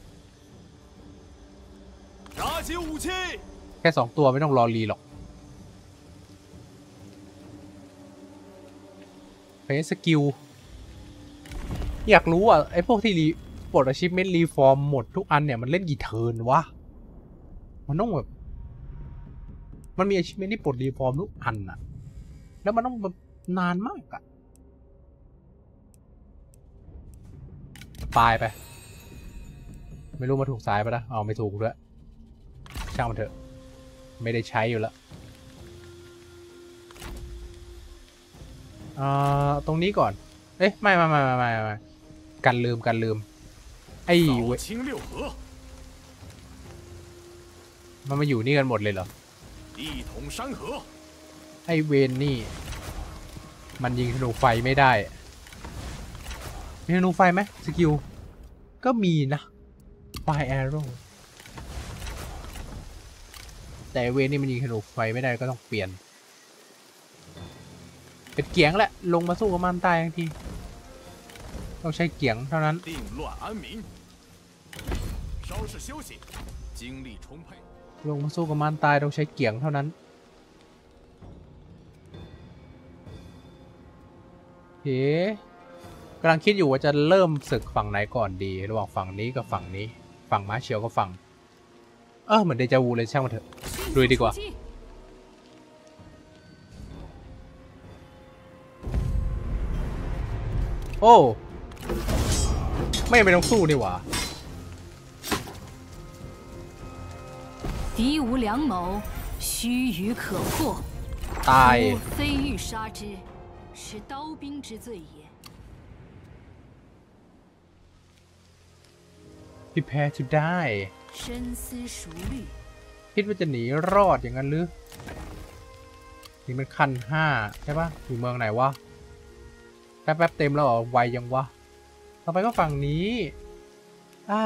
แค่สองตัวไม่ต้องรอรีหรอกเพย์สกิลอยากรู้อ่ะไอ้พวกที่รีปลด achievement รีฟอร์มหมดทุกอันเนี่ยมันเล่นกี่เทิร์นวะมันต้องแบบมันมี achievement ที่ปลดรีฟอร์มทุกอันอ่ะแล้วมันต้องแบบนานมากอ่ะตายไปไม่รู้มาถูกสายปะนะเอาไม่ถูกด้วยช่างมันเถอะไม่ได้ใช้อยู่แล้วอ่าตรงนี้ก่อนเอ๊ะไม่ไม่ไม่ไม่ไม่ไม่กันลืมกันลืมไอ้เวมันมาอยู่นี่กันหมดเลยเหรอไอ้เวนนี่มันยิงธนูไฟไม่ได้มีธนูไฟไหมสกิลก็มีนะไฟแอโร่แต่เวนนี่มันยิงธนูไฟไม่ได้ก็ต้องเปลี่ยนเป็นเกียงแหละลงมาสู้กับมันตายทันทีต้องใช้เกียงเท่านั้นลงมาสู้กับมันตายต้องใช้เกียงเท่านั้นเฮ้กำลังคิดอยู่ว่าจะเริ่มศึกฝั่งไหนก่อนดีระหว่างฝั่งนี้กับฝั่งนี้ฝั่งม้าเชียวกับฝั่งเออเหมือนเดจาวูเลยช่างมันเถอะดูดีกว่าโอ้ไม่ไม่ต้องสู้นี่หว่า敌无良谋须臾可破ตาย非欲杀之是刀兵之罪也 prepare to die 深思熟虑คิดว่าจะหนีรอดอย่างนั้นหรือนี่มันคันห้าใช่ปะอยู่เมืองไหนวะแป๊บๆเต็มแล้วเหรอไวยังวะต่อไปก็ฝั่งนี้อ่า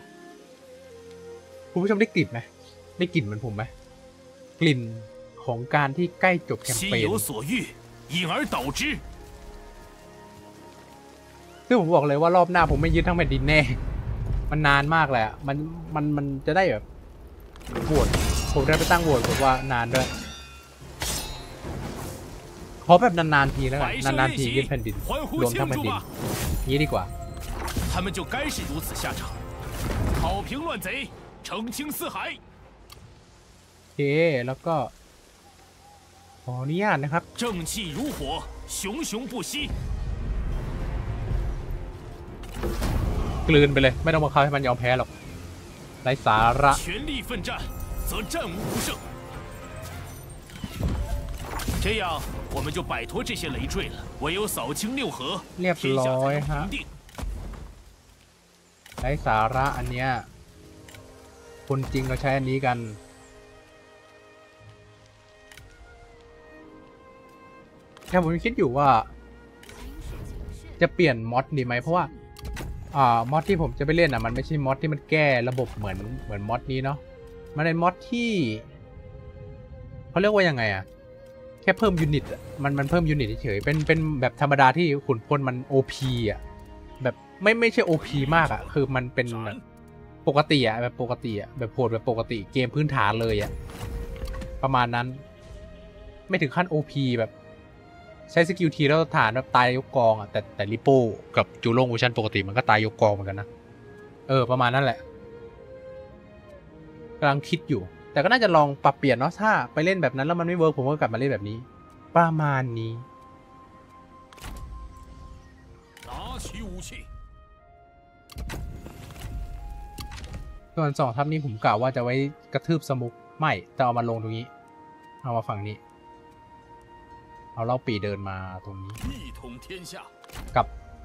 คุณผู้ชมได้กลิ่นไหมได้กลิ่นเหมือนผมไหมกลิ่นของการที่ใกล้จบแคมเปญซึ่งผมบอกเลยว่ารอบหน้าผมไม่ยึดทั้งแผ่นดินแน่มันนานมากเลยอ่ะมันมันมันจะได้แบบโหวตผมได้ไปตั้งโหวตผมว่านานด้วยขอแบบนานๆทีแล้วกันนานๆทียึดแผ่นดินรวมทั้งแผ่นดินนี้ดีกว่า他们就该是如此下场好评乱贼澄清四海โอเคแล้วก็ขออนุญาตนะครับ正气如火熊熊不息กลืนไปเลยไม่ต้องมาเข้าให้มันยอมแพ้หรอกไร้สาระ全力奋战则战无不胜这样我们就摆脱这些累赘了唯有扫清六合เรียบร้อยฮะไร้สาระอันเนี้ยคนจริงก็ใช้อันนี้กันแค่ผมคิดอยู่ว่าจะเปลี่ยนมอดดีไหมเพราะว่าอ่ามอดที่ผมจะไปเล่นอ่ะมันไม่ใช่มอดที่มันแก้ระบบเหมือนเหมือนมอดนี้เนาะมันเป็นมอดที่เขาเรียกว่ายังไงอ่ะแค่เพิ่มยูนิตอ่ะมันมันเพิ่มยูนิตเฉยเป็นเป็นแบบธรรมดาที่ขุนพลมัน โอ พี อ่ะแบบไม่ไม่ใช่ โอ พี มากอ่ะคือมันเป็นแบบปกติอ่ะแบบปกติอ่ะแบบโหดแบบปกติเกมพื้นฐานเลยอ่ะประมาณนั้นไม่ถึงขั้น โอ พี แบบใช้สกิลทีแล้วฐานแบบตายยกกองอ่ะแต่แต่ริโป้กับจูโร่เวอร์ชันปกติมันก็ตายยกกองเหมือนกันนะเออประมาณนั้นแหละกำลังคิดอยู่แต่ก็น่าจะลองปรับเปลี่ยนเนาะถ้าไปเล่นแบบนั้นแล้วมันไม่เวิร์กผมก็กลับมาเล่นแบบนี้ประมาณนี้ส่วนสองทัพนี้ผมกล่าวว่าจะไว้กระทืบสมุกไม่จะเอามาลงตรงนี้เอามาฝั่งนี้เอาเล่าปีเดินมาตรงนี้กับ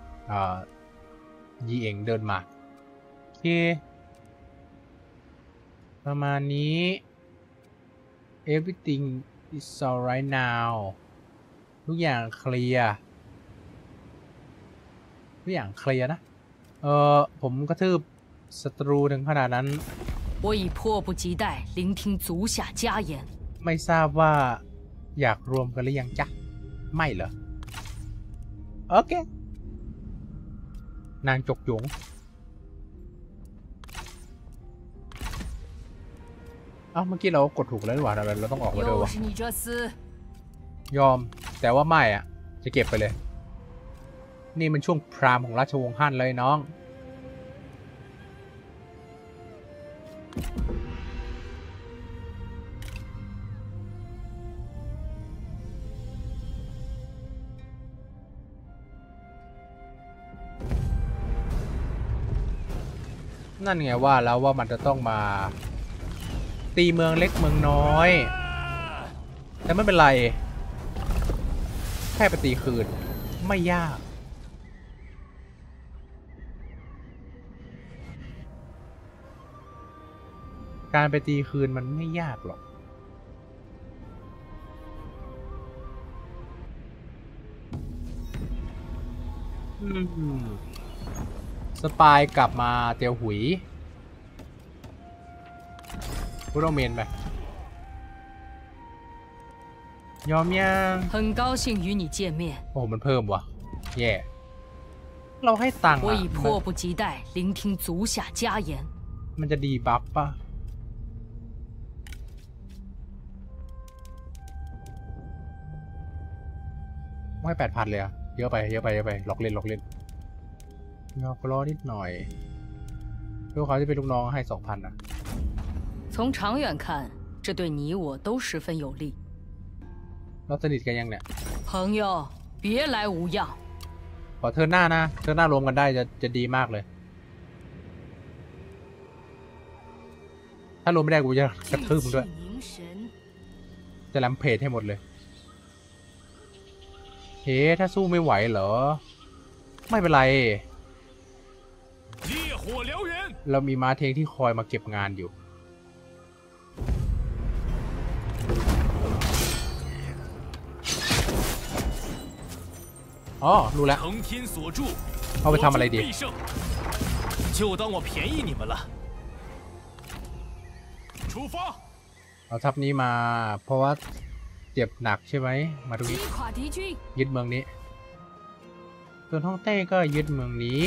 ยีเอ็งเดินมาโอเคประมาณนี้ everything is alright now ทุกอย่างเคลียร์ทุกอย่างเคลียร์นะ เออผมกระทืบศัตรูถึงขนาดนั้น我已迫不及待聆听足下家言。 ไม่ทราบว่าอยากรวมกันหรือยังจ๊ะ ไม่เหรอ โอเค นางจกหยง เอ้าเมื่อกี้เรากดถูกแล้วหรือเปล่าเราต้องออกมาด้วยวะยอมแต่ว่าไม่อ่ะ จะเก็บไปเลย นี่มันช่วงพราหมณ์ของราชวงศ์ฮั่นเลยน้อง นั่นไงว่าแล้วว่ามันจะต้องมาตีเมืองเล็กเมืองน้อย แต่ไม่เป็นไร แค่ไปตีคืนไม่ยาก การไปตีคืนมันไม่ยากหรอกอืมสปายกลับมาเตียวหุยพูดเอาเมนไปยอมยัง很高兴与你见面。 โอ้มันเพิ่มวะแย่เราให้ตังค์我已อะ迫不及待聆听足下家言。 มันจะดีบัฟป่ะไม่แปดพันเลยอะเยอะไปเยอะไปเยอะไปล็อกเล่นล็อกเล่นยอกล้อนิดหน่อยลูกเขาที่เป็นลูกน้องให้สองพันอะ从长远看，这对你我都十分有利。 เราสนิทกันยังเนี่ย朋友，别来无恙。 ขอเธอหน้านะเธอหน้ารวมกันได้จะจะดีมากเลยถ้ารวมไม่ได้กูจะกระทืบมึงด้วยจะแลมเพจให้หมดเลยเฮ้ถ้าสู้ไม่ไหวเหรอไม่เป็นไรเรามีม้าเทงที่คอยมาเก็บงานอยู่อ๋อรู้แล้วเอาไปทำอะไรดีเอาทัพนี้มาเพราะว่าเจ็บหนักใช่ไหมมาดูนี้ยึดเมืองนี้ส่วนฮ่องเต้ก็ยึดเมืองนี้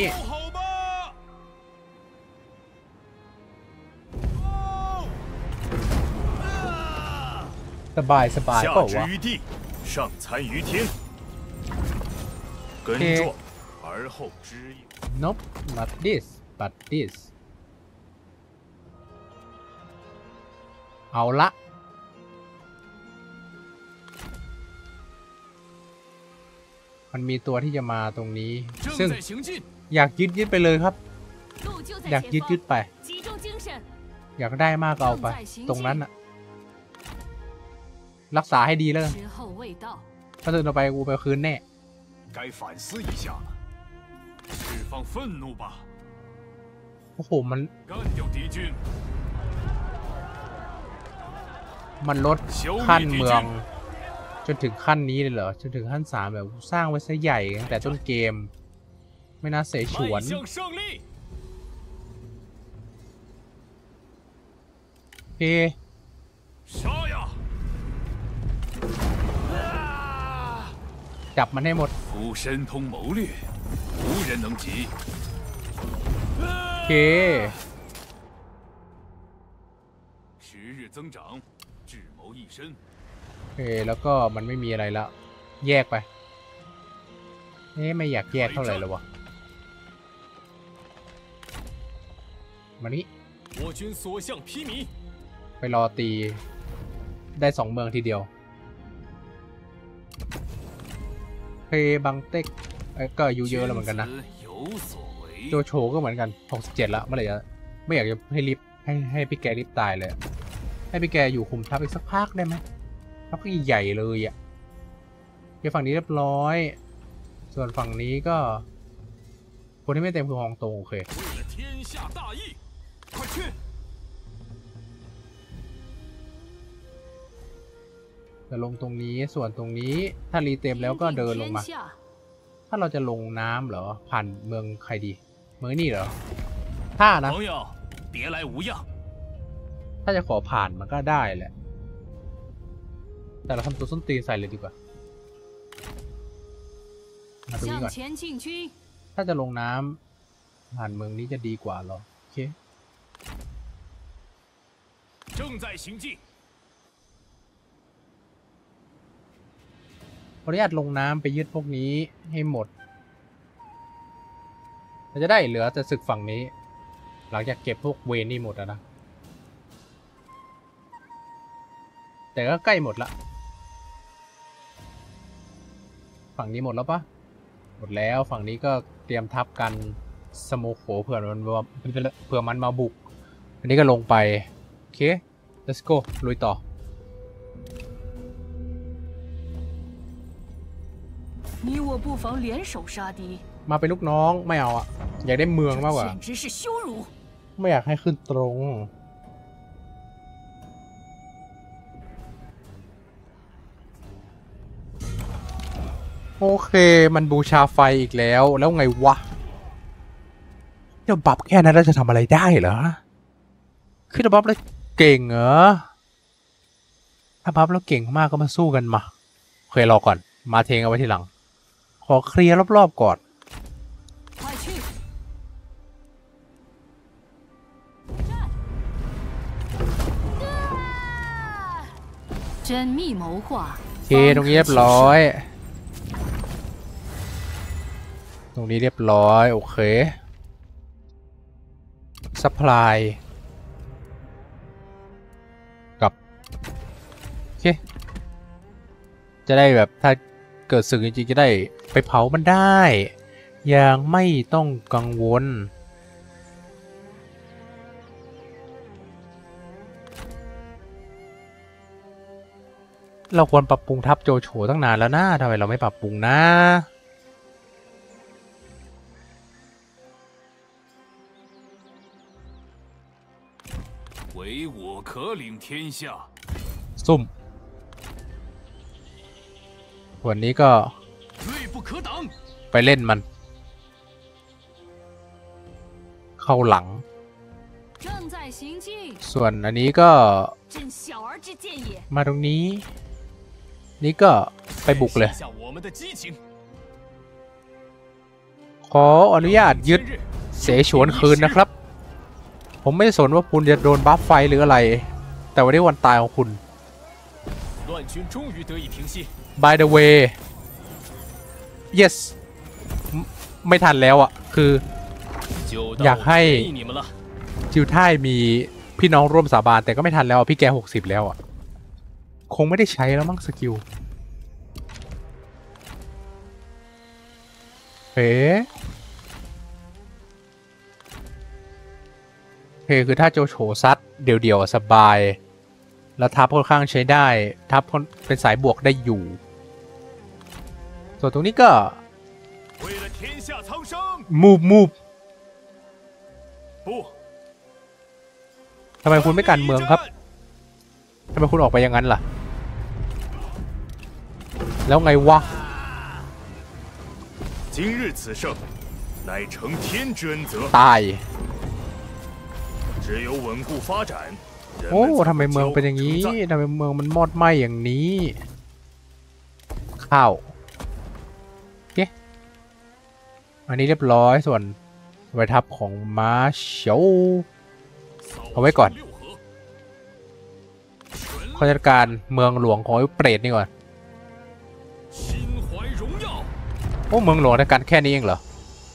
สบายสบายเปล่าวะNope not this but this เอาละมันมีตัวที่จะมาตรงนี้ซึ่งอยากยึดยึดไปเลยครับอยากยึดยึดไปอยากได้มากเอาไปตรงนั้นอะรักษาให้ดีแล้วกันถ้าเดินออกไปกูไปคืนแน่โอ้โหมันมันลดขั้นเมืองจนถึงขั้นนี้เลยเหรอจนถึงขั้นสามแบบสร้างไว้ซะใหญ่ตั้งแต่ต้นเกมไม่น่าเสฉวนเฮจับมันให้หมดเคโอเคแล้วก็มันไม่มีอะไรแล้วแยกไปเอ๊ะไม่อยากแยกเท่าไหร่เลยวะมานี่ไปรอตีได้สองเมืองทีเดียวเพบังเต็กก็อายุเยอะแล้วเหมือนกันนะโจโฉก็เหมือนกันหกสิบเจ็ดแล้วเมื่อไหร่จะไม่อยากจะให้รีบให้ให้พี่แกรีบตายเลยให้พี่แกอยู่คุมทัพอีกสักพักได้ไหมทัพก็ใหญ่เลยอ่ะเดี๋ยวฝั่งนี้เรียบร้อยส่วนฝั่งนี้ก็คนที่ไม่เต็มคือฮองโตโอเคจะลงตรงนี้ส่วนตรงนี้ถ้ารีเต็มแล้วก็เดินลงมาถ้าเราจะลงน้ำเหรอผ่านเมืองใครดีเมืองนี่เหรอถ้านะ朋友，别来无恙。 ถ้าจะขอผ่านมันก็ได้แหละแต่เราทำตัวส้นตีนใส่เลยดีกว่ามาตรงนี้ก่อน向前进军， ถ้าจะลงน้ำผ่านเมืองนี้จะดีกว่าเหรอโอเค正在行进。 ขออนุญาตลงน้ำไปยึดพวกนี้ให้หมดเราจะได้เหลือแต่ศึกฝั่งนี้ หลังจากเก็บพวกเวรนี่หมดแล้วนะ แต่ก็ใกล้หมดละฝั่งนี้หมดแล้วปะหมดแล้วฝั่งนี้ก็เตรียมทับกันสโมโขเผื่อมันมาเผื่อมันมาบุก อันนี้ก็ลงไป โอเค let's go ลุยต่อ你我不妨联手杀敌， มาเป็นลูกน้องไม่เอาอะอยากได้เมืองมากกว่า简直是羞辱！ ไม่อยากให้ขึ้นตรง โอเคมันบูชาไฟอีกแล้วแล้วไงวะเดี๋ยวบัฟแค่นั้นเราจะทำอะไรได้เหรอคือถ้าบัฟแล้วเก่งเหรอถ้าบัฟแล้วเก่งมากก็มาสู้กันมาเคยรอก่อนมาเทงเอาไว้ทีหลัง ขอเคลียร์รอบๆก่อน快去！缜密谋划， โอเคตรงนี้เรียบร้อย ตรงนี้เรียบร้อยโอเคซัพพลายกับโอเคจะได้แบบถ้าเกิดศึกจริงๆจะได้ไปเผามันได้อย่างไม่ต้องกังวลเราควรปรับปรุงทัพโจโฉตั้งนานแล้วนะทำไมเราไม่ปรับปรุงนะ唯我可领天下。 ซุ่มวันนี้ก็锐不可挡。 ไปเล่นมัน เข้าหลัง正在行进， ส่วนอันนี้ก็朕小儿之见也。 มาตรงนี้ นี่ก็ไปบุกเลย下我们的激情。 ขออนุญาตยึดเสฉวนคืนนะครับ ผมไม่สนว่าคุณจะโดนบัฟไฟหรืออะไร แต่วันนี้วันตายของคุณ乱军终于得以平息。 by the way yes ไม่ไม่ทันแล้วอ่ะ คือ就อยากให้意你们了。 จิวท่ายมีพี่น้องร่วมสาบานแต่ก็ไม่ทันแล้วอะพี่แกหกสิบแล้วอ่ะ คงไม่ได้ใช้แล้วมั้งสกิลเฮ้โอเคคือถ้าโจโฉซัดเดี่ยวๆสบาย แล้วทับค่อนข้างใช้ได้ ทับเป็นสายบวกได้อยู่ ส่วนตรงนี้ก็为了天下苍生。 มูฟมูฟ不。 ทำไมคุณไม่กันเมืองครับทำไมคุณออกไปอย่างนั้นล่ะ แล้วไงวะ今日此胜，乃承天之恩泽。 ตาย只有稳固发展。 โอ้ทำไมเมืองเป็นอย่างนี้ทำไมเมืองมันมอดไหม้อย่างนี้ ข้าวโอเคอันนี้เรียบร้อยส่วนไวทัพของมาเฉียวเอาไว้ก่อนขอจัดการเมืองหลวงของไอ้เปรตนี่ก่อน心怀荣耀。 โอ้เมืองหลวงจัดการแค่นี้เองเหรอ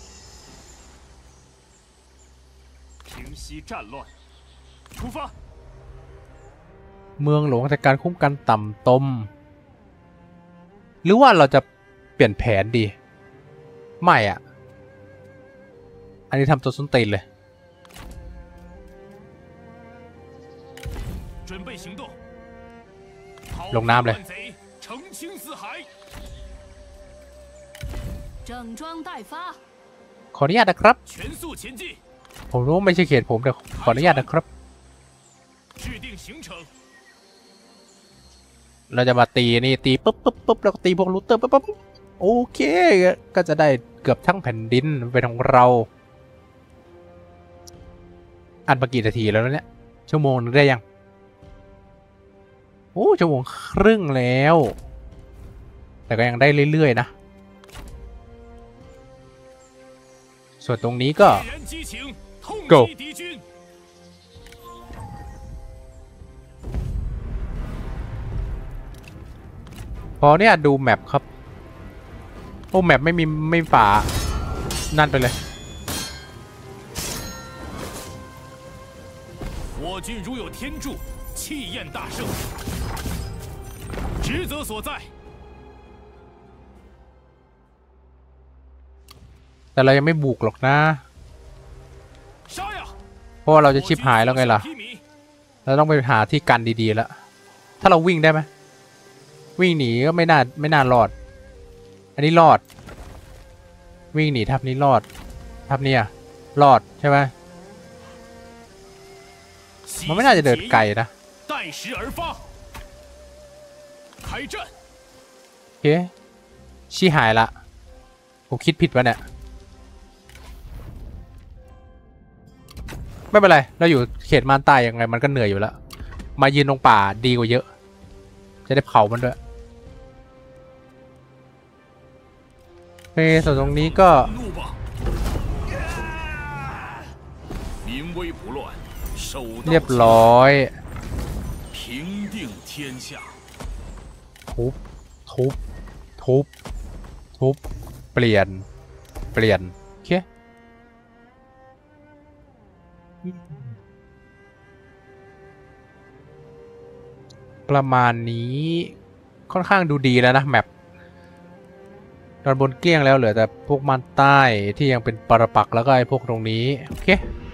平息战乱。出发。 เมืองหลวงจัดการคุ้มกันต่ำตม หรือว่าเราจะเปลี่ยนแผนดี ไม่อ่ะ อันนี้ทำตัวส้นตีนเลย准备行动。 ลงน้ำเลย贼澄清四海。 整装待发， ขออนุญาตนะครับ全速前进。 ผมรู้ว่าไม่ใช่เขตผมแต่ขออนุญาตนะครับ制定行程。 เราจะมาตีนี่ตีปุ๊บปุ๊บปุ๊บแล้วก็ตีพวกลูเตอร์ปุ๊บปุ๊บโอเคก็จะได้เกือบทั้งแผ่นดินเป็นของเราอัดมากี่นาทีแล้วเนี่ยชั่วโมงนึงได้ยังโอ้ชั่วโมงครึ่งแล้วแต่ก็ยังได้เรื่อยๆนะส่วนตรงนี้ก็ go พอเนี่ยดูแมปครับโอ้แมปไม่มีไม่ฝานั่นไปเลย我军如有天助，气焰大盛，职责所在。 แต่เรายังไม่บุกหรอกนะเพราะว่าเราจะชิบหายแล้วไงล่ะเราต้องไปหาที่กันดีๆแล้วถ้าเราวิ่งได้ไหมวิ่งหนีก็ไม่น่าไม่น่ารอดอันนี้รอดวิ่งหนีทับนี้รอดทับนี้อะรอดใช่ไหมมันไม่น่าจะเดินไกลนะโอเคชี้หายละผมคิดผิดวะเนี่ยไม่เป็นไรเราอยู่เขตม่านใต้ยังไงมันก็เหนื่อยอยู่แล้วมายืนตรงป่าดีกว่าเยอะจะได้เผามันด้วยโอเคส่วนตรงนี้ก็เรียบร้อยทุบทุบทุบทุบเปลี่ยนเปลี่ยนโอเคประมาณนี้ค่อนข้างดูดีแล้วนะแมปตอนบนเกลี้ยงแล้วเหลือแต่พวกม่านใต้ที่ยังเป็นปรปักษ์แล้วก็ไอ้พวกตรงนี้โอเค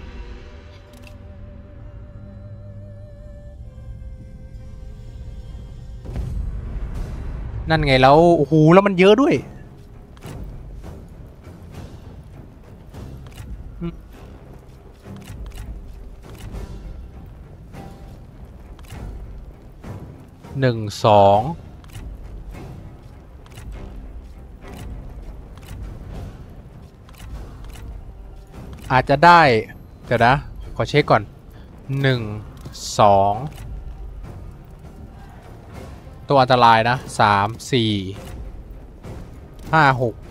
นั่นไงแล้วโอ้โหแล้วมันเยอะด้วยหนึ่งสองอาจจะได้เดี๋ยวนะขอเช็คก่อนหนึ่งสองตัวอันตรายนะสามสี่ห้าหก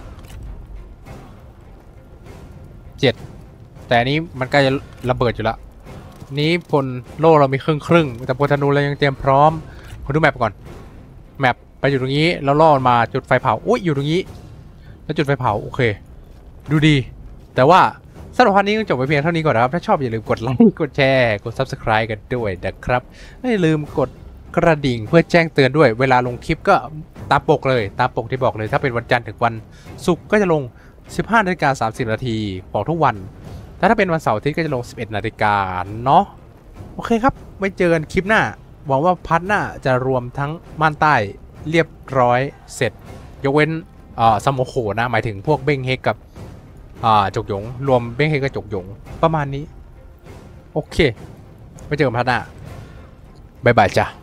เจ็ดแต่อันนี้มันใกล้จะระเบิดอยู่แล้วนี้พลโล่เรามีครึ่งครึ่งแต่พลธนูเรายังเตรียมพร้อมคุณดูแมปก่อนแมปไปอยู่ตรงนี้แล้วล่อมาจุดไฟเผาอุ้ยอยู่ตรงนี้แล้วจุดไฟเผาโอเคดูดีแต่ว่าสำหรับวันนี้ก็จบไปเพียงเท่านี้ก่อนนะครับถ้าชอบอย่าลืมกดไลค์กดแชร์กด ซับสไครบ์ กันด้วยนะครับอย่าลืมกดกระดิ่งเพื่อแจ้งเตือนด้วยเวลาลงคลิปก็ตามปกเลยตามปกที่บอกเลยถ้าเป็นวันจันทร์ถึงวันศุกร์ก็จะลง สิบห้านาฬิกาสามสิบนาทีของทุกวันแต่ถ้าเป็นวันเสาร์อาทิตย์ก็จะลง สิบเอ็ดนาฬิกาเนาะโอเคครับไว้เจอกันคลิปหน้าหวังว่าพัทหน้าจะรวมทั้งม่านใต้เรียบร้อยเสร็จยกเว้นอ่าสโมโหนะหมายถึงพวกเบ้งเฮกกับอ่าจกหยงรวมเบ้งเฮกกับจกหยงประมาณนี้โอเคไว้เจอกันพัทหน้าบ๊ายบายจ้ะ